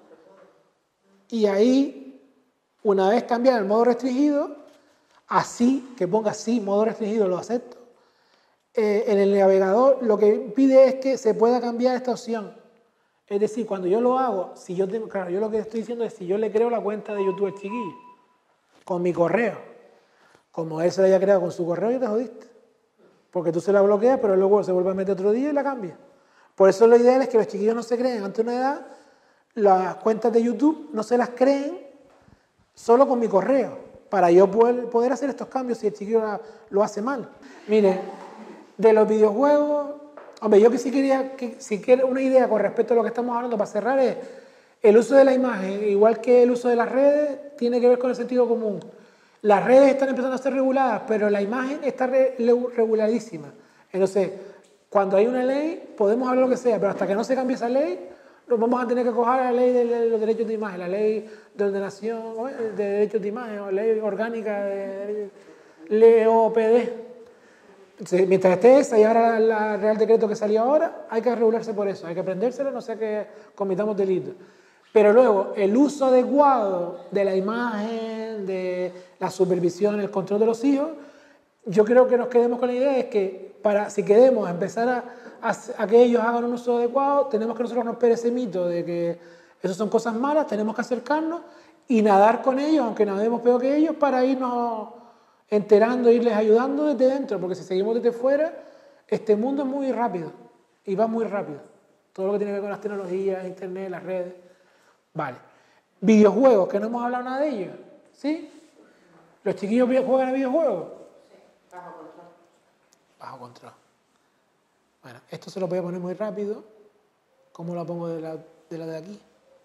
y ahí, una vez cambiar el modo restringido, así, que ponga así, modo restringido, lo acepto. Eh, en el navegador lo que pide es que se pueda cambiar esta opción. Es decir, cuando yo lo hago, si yo tengo, claro, yo lo que estoy diciendo es si yo le creo la cuenta de YouTube al chiquillo. Con mi correo. Como él se la haya creado con su correo, ya te jodiste. Porque tú se la bloqueas, pero luego se vuelve a meter otro día y la cambia. Por eso lo ideal es que los chiquillos no se creen ante una edad, las cuentas de YouTube no se las creen solo con mi correo, para yo poder, poder hacer estos cambios si el chiquillo la, lo hace mal. Mire, de los videojuegos, hombre, yo que sí quería, que, si quiero una idea con respecto a lo que estamos hablando para cerrar es, el uso de la imagen, igual que el uso de las redes, tiene que ver con el sentido común. Las redes están empezando a ser reguladas, pero la imagen está re regularísima. Entonces, cuando hay una ley, podemos hablar lo que sea, pero hasta que no se cambie esa ley, nos vamos a tener que coger la ley de los derechos de imagen, la ley de ordenación de derechos de imagen, o la ley orgánica de L O P D. Entonces, mientras esté esa y ahora el Real Decreto que salió ahora, hay que regularse por eso, hay que aprendérselo, no sea que cometamos delitos. Pero luego, el uso adecuado de la imagen, de la supervisión, el control de los hijos, yo creo que nos quedemos con la idea es que para, si queremos empezar a, a, a que ellos hagan un uso adecuado, tenemos que nosotros romper ese mito de que eso son cosas malas, tenemos que acercarnos y nadar con ellos, aunque nademos peor que ellos, para irnos enterando, irles ayudando desde dentro, porque si seguimos desde fuera, este mundo es muy rápido y va muy rápido. Todo lo que tiene que ver con las tecnologías, internet, las redes. Vale. Videojuegos, que no hemos hablado nada de ellos. ¿Sí? ¿Los chiquillos juegan a videojuegos? Sí, bajo control. Bajo control. Bueno, esto se lo voy a poner muy rápido. ¿Cómo lo pongo de la de, la de aquí?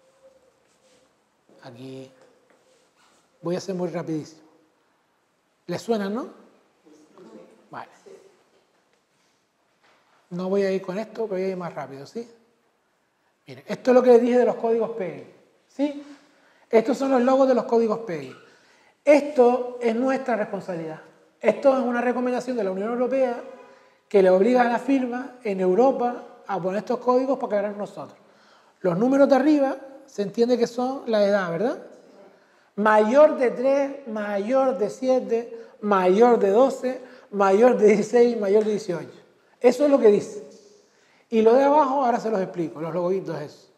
Aquí. Voy a ser muy rapidísimo. ¿Les suenan, no? Vale. No voy a ir con esto, pero voy a ir más rápido, ¿sí? Miren, esto es lo que les dije de los códigos P E G I, ¿sí? Estos son los logos de los códigos P E G I. Esto es nuestra responsabilidad. Esto es una recomendación de la Unión Europea que le obliga a la firma en Europa a poner estos códigos para que hagan nosotros. Los números de arriba se entiende que son la edad, ¿verdad? Mayor de tres, mayor de siete, mayor de doce, mayor de dieciséis, mayor de dieciocho. Eso es lo que dice. Y lo de abajo ahora se los explico, los logoitos esos.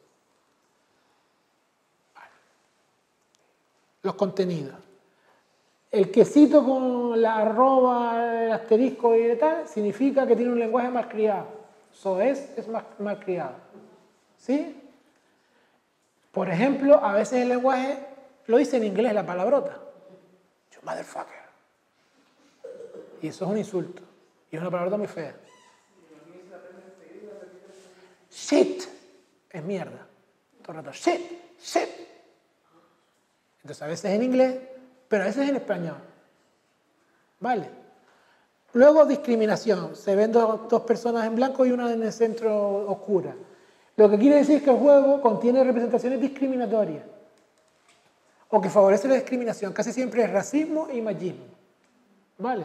Vale. Los contenidos. El quesito con la arroba, el asterisco y tal, significa que tiene un lenguaje malcriado. So es, es malcriado. ¿Sí? Por ejemplo, a veces el lenguaje lo dice en inglés, la palabrota. You motherfucker. Y eso es un insulto. Y es una palabrota muy fea. Shit. Es mierda. Todo el rato. Shit. Shit. Entonces a veces en inglés, pero a veces en español. ¿Vale? Luego discriminación. Se ven dos, dos personas en blanco y una en el centro oscura. Lo que quiere decir es que el juego contiene representaciones discriminatorias o que favorece la discriminación. Casi siempre es racismo y machismo. ¿Vale?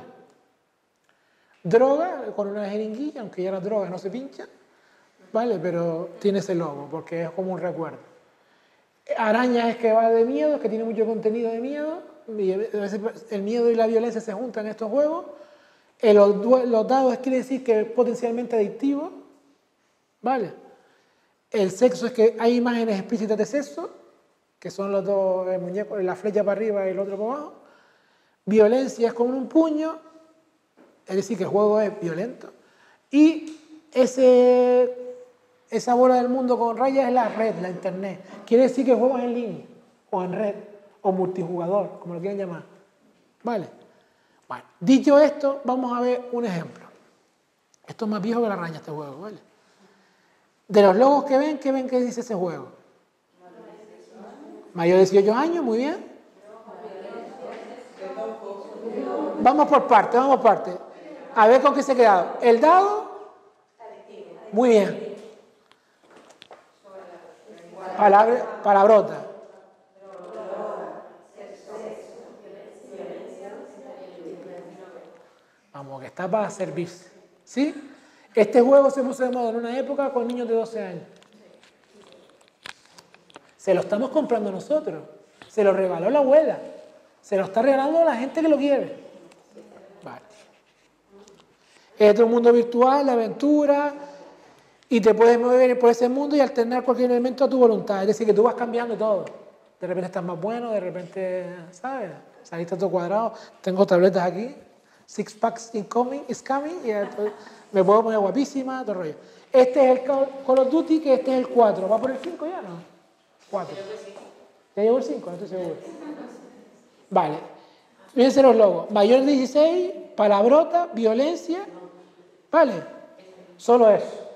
Droga, con una jeringuilla, aunque ya la droga no se pincha. ¿Vale? Pero tiene ese logo porque es como un recuerdo. Araña es que va de miedo, es que tiene mucho contenido de miedo. Y a veces el miedo y la violencia se juntan en estos juegos. El, los dados quiere decir que es potencialmente adictivo. ¿Vale? El sexo es que hay imágenes explícitas de sexo, que son los dos, el muñeco, la flecha para arriba y el otro para abajo. Violencia es con un puño, es decir, que el juego es violento. Y ese, esa bola del mundo con rayas es la red, la internet. Quiere decir que el juego es en línea, o en red, o multijugador, como lo quieran llamar. ¿Vale? Bueno, dicho esto, vamos a ver un ejemplo. Esto es más viejo que la araña, este juego, ¿vale? De los logos que ven, ¿qué ven que dice ese juego? Mayor de dieciocho años, muy bien. Vamos por parte, vamos por parte. A ver con qué se ha quedado. El dado. Muy bien. Palabra, palabrota. Vamos, que está para servirse. ¿Sí? Este juego se puso de moda en una época con niños de doce años. Se lo estamos comprando nosotros. Se lo regaló la abuela. Se lo está regalando a la gente que lo quiere. Vale. Es otro mundo virtual, la aventura, y te puedes mover por ese mundo y alternar cualquier elemento a tu voluntad. Es decir, que tú vas cambiando todo. De repente estás más bueno, de repente, ¿sabes? Saliste todo cuadrado. Tengo tabletas aquí. Six packs incoming, is coming. Y me puedo poner guapísima, todo el rollo. Este es el Call of Duty, que este es el cuatro. ¿Va por el cinco ya, no? cuatro. ¿Ya llegó el cinco? No estoy seguro. Vale. Fíjense los logos. Mayor de dieciséis, palabrota, violencia. Vale. Solo eso.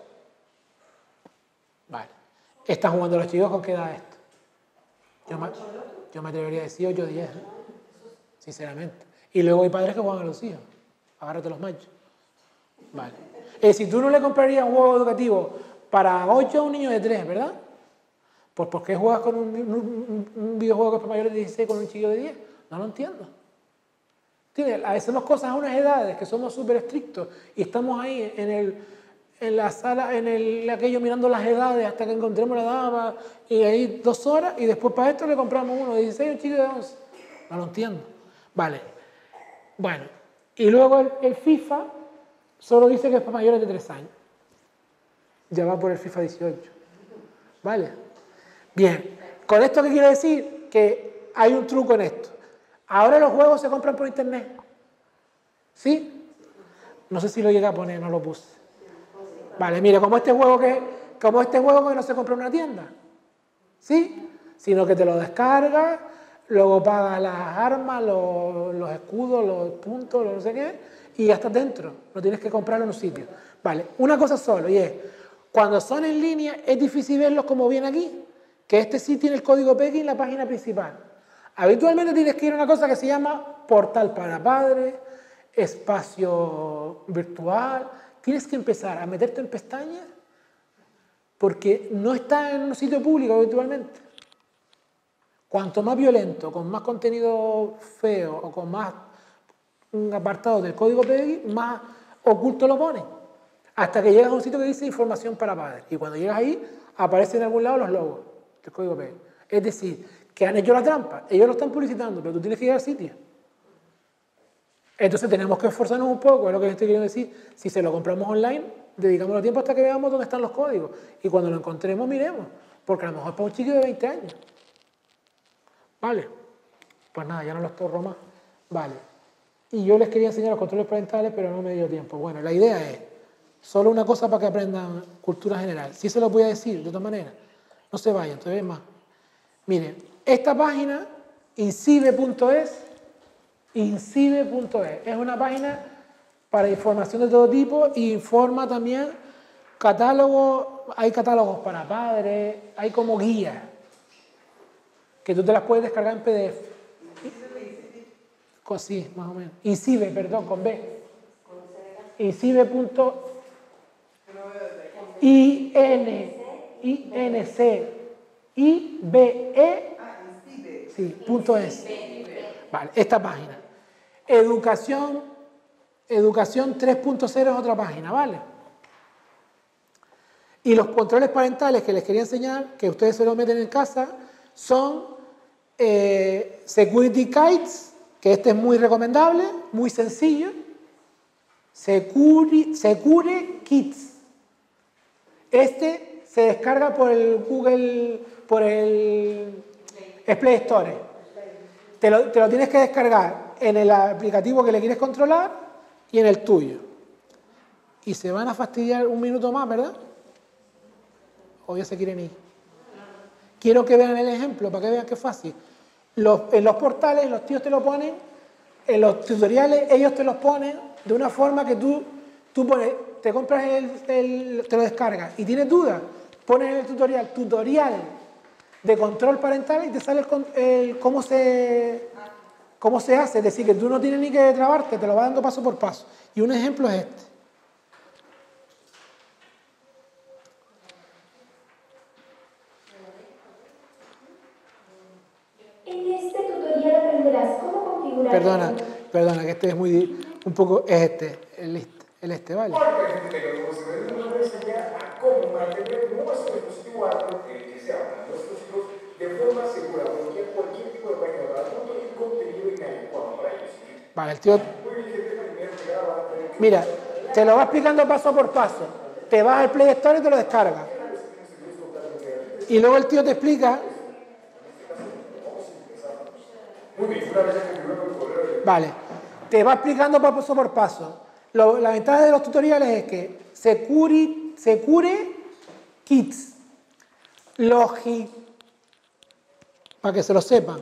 Vale. Están jugando los chicos, ¿con qué edad esto? Yo me, yo me atrevería a decir ocho o diez. ¿eh? Sinceramente. Y luego hay padres que juegan a los hijos. Agárrate los machos. Vale. Eh, si tú no le comprarías un juego educativo para ocho a un niño de tres, ¿verdad? Pues ¿por qué juegas con un, un, un videojuego que es para mayores de dieciséis con un chico de diez? No lo entiendo. ¿Entiendes? Hacemos cosas a unas edades que somos súper estrictos y estamos ahí en, el, en la sala, en el, aquello mirando las edades hasta que encontremos la edad y ahí dos horas y después para esto le compramos uno de dieciséis y un chico de once. No lo entiendo. Vale. Bueno. Y luego el, el FIFA solo dice que es para mayores de tres años. Ya va por el FIFA dieciocho. ¿Vale? Bien. ¿Con esto qué quiere decir? Que hay un truco en esto. Ahora los juegos se compran por internet. ¿Sí? No sé si lo llegué a poner, no lo puse. Vale, mire, como este juego que, como este juego que no se compra en una tienda. ¿Sí? Sino que te lo descargas, luego pagas las armas, los, los escudos, los puntos, los no sé qué, y ya estás dentro. No tienes que comprarlo en un sitio. Vale, una cosa solo, y es, cuando son en línea es difícil verlos como viene aquí, que este sí tiene el código P E G I en la página principal. Habitualmente tienes que ir a una cosa que se llama portal para padres, espacio virtual, tienes que empezar a meterte en pestañas porque no estás en un sitio público habitualmente. Cuanto más violento, con más contenido feo o con más apartados del código P E G I, más oculto lo pones. Hasta que llegas a un sitio que dice información para padres. Y cuando llegas ahí, aparecen en algún lado los logos del código P E G I. Es decir, que han hecho la trampa. Ellos lo están publicitando, pero tú tienes que ir al sitio. Entonces tenemos que esforzarnos un poco, es lo que les estoy queriendo decir. Si se lo compramos online, dedicamos tiempo hasta que veamos dónde están los códigos. Y cuando lo encontremos, miremos. Porque a lo mejor es para un chico de veinte años. Vale. Pues nada, ya no los torro más. Vale. Y yo les quería enseñar los controles parentales, pero no me dio tiempo. Bueno, la idea es solo una cosa para que aprendan cultura general. Sí se lo voy a decir, de otra manera. No se vayan, todavía más. Miren, esta página, incibe punto es, incibe punto es, es una página para información de todo tipo y informa también catálogos, hay catálogos para padres, hay como guías, que tú te las puedes descargar en P D F. Con, sí, más o menos. Incibe, perdón, con B. Incibe punto I N I N C I B E sí, punto es. Vale, esta página. Educación, educación tres punto cero es otra página, ¿vale? Y los controles parentales que les quería enseñar, que ustedes se los meten en casa, son eh, Security Kites, que este es muy recomendable, muy sencillo. Secure, Secure Kids. Este se descarga por el Google, por el Play Store. Te lo, te lo tienes que descargar en el aplicativo que le quieres controlar y en el tuyo. Y se van a fastidiar un minuto más, ¿verdad? O ya se quieren ir. Quiero que vean el ejemplo, para que vean que es fácil. Los, en los portales, los tíos te lo ponen, en los tutoriales, ellos te los ponen de una forma que tú, tú pones, te compras el, el, te lo descargas y tienes dudas, pones en el tutorial, tutorial de control parental y te sale el, el, cómo, se, cómo se hace. Es decir, que tú no tienes ni que trabarte, te lo va dando paso por paso. Y un ejemplo es este. En este tutorial aprenderás cómo configurar... Perdona, perdona, que este es muy... un poco... es este, el este, el este, ¿vale? Hoy, posteriormente nos voy a enseñar a cómo mantener nuestro dispositivo Android, el que sea nuestros hijos, de forma segura, cualquier, cualquier tipo de página de adulto y contenido inadecuado para ellos. Vale, el tío... Muy bien, gente, primero que nada van a tener que... Mira, te lo va explicando paso por paso. Te vas al Play Store y te lo descargas. Y luego el tío te explica... Muy bien, una vez configurado el correo... Vale, te va explicando paso por paso. Lo, la ventaja de los tutoriales es que Secure, Secure Kids, Logi, para que se lo sepan,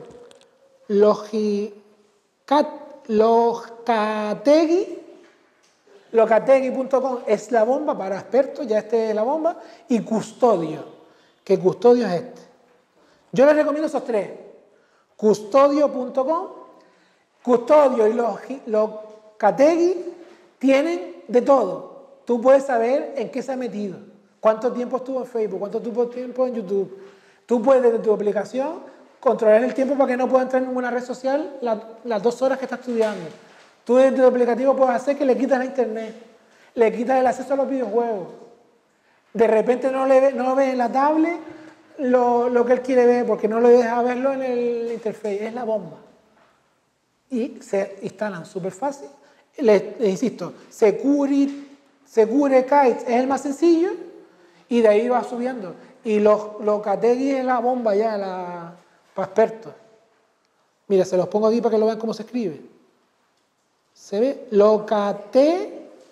Logicat, Locategui, Locategui punto com es la bomba para expertos, ya este es la bomba, y Custodio, que Custodio es este. Yo les recomiendo esos tres, Custodio punto com, Custodio y Locategui tienen de todo. Tú puedes saber en qué se ha metido, cuánto tiempo estuvo en Facebook, cuánto tiempo en YouTube. Tú puedes desde tu aplicación controlar el tiempo para que no pueda entrar en ninguna red social la, las dos horas que está estudiando. Tú desde tu aplicativo puedes hacer que le quitas la internet, le quitas el acceso a los videojuegos. De repente no, le ve, no ve en la tablet lo, lo que él quiere ver porque no le deja verlo en el interface. Es la bomba. Y se instalan súper fácil. Les, les insisto, Secure, Secure Kites es el más sencillo y de ahí va subiendo. Y los Locategui es la bomba ya, la, para expertos. Mira, se los pongo aquí para que lo vean cómo se escribe. ¿Se ve? Locategui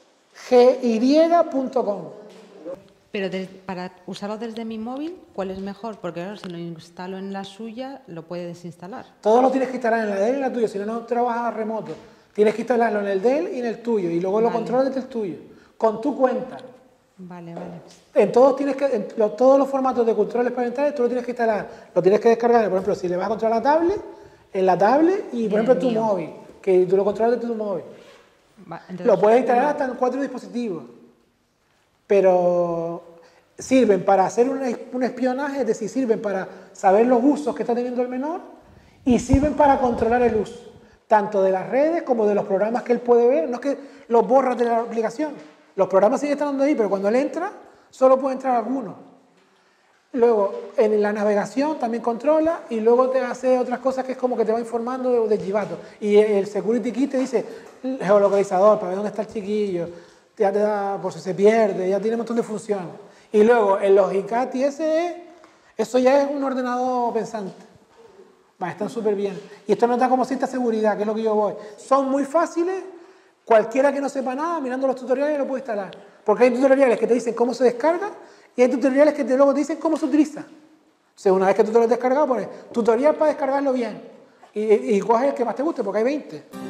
punto com. Pero de, para usarlo desde mi móvil, ¿cuál es mejor? Porque ahora si lo instalo en la suya, lo puede desinstalar. Todo lo tienes que instalar en la de él y en la tuya, si no, no trabajas remoto. Tienes que instalarlo en el de él y en el tuyo, y luego vale. Lo controlas desde el tuyo, con tu cuenta. Vale, vale. En todos, tienes que, en lo, todos los formatos de controles parentales tú lo tienes que instalar. Lo tienes que descargar, por ejemplo, si le vas a controlar la tablet, en la tablet y, por ejemplo, en tu móvil, que tú lo controlas desde tu móvil. Va, entonces, lo puedes instalar hasta en cuatro dispositivos. pero sirven para hacer un, un espionaje, es decir, sirven para saber los usos que está teniendo el menor y sirven para controlar el uso, tanto de las redes como de los programas que él puede ver. No es que los borras de la aplicación, los programas siguen estando ahí, pero cuando él entra, solo puede entrar algunos. Luego, en la navegación también controla y luego te hace otras cosas que es como que te va informando de, de chivato. Y el security key te dice el geolocalizador para ver dónde está el chiquillo, ya te da por si se pierde, ya tiene un montón de funciones. Y luego el Logicat y ese, eso ya es un ordenador pensante. Va, están súper bien. Y esto nos da como cierta seguridad, que es lo que yo voy. Son muy fáciles, cualquiera que no sepa nada, mirando los tutoriales lo puede instalar. Porque hay tutoriales que te dicen cómo se descarga y hay tutoriales que te, luego te dicen cómo se utiliza. O sea, una vez que tú te lo has descargado, pones tutorial para descargarlo bien. Y, y coges el que más te guste, porque hay veinte.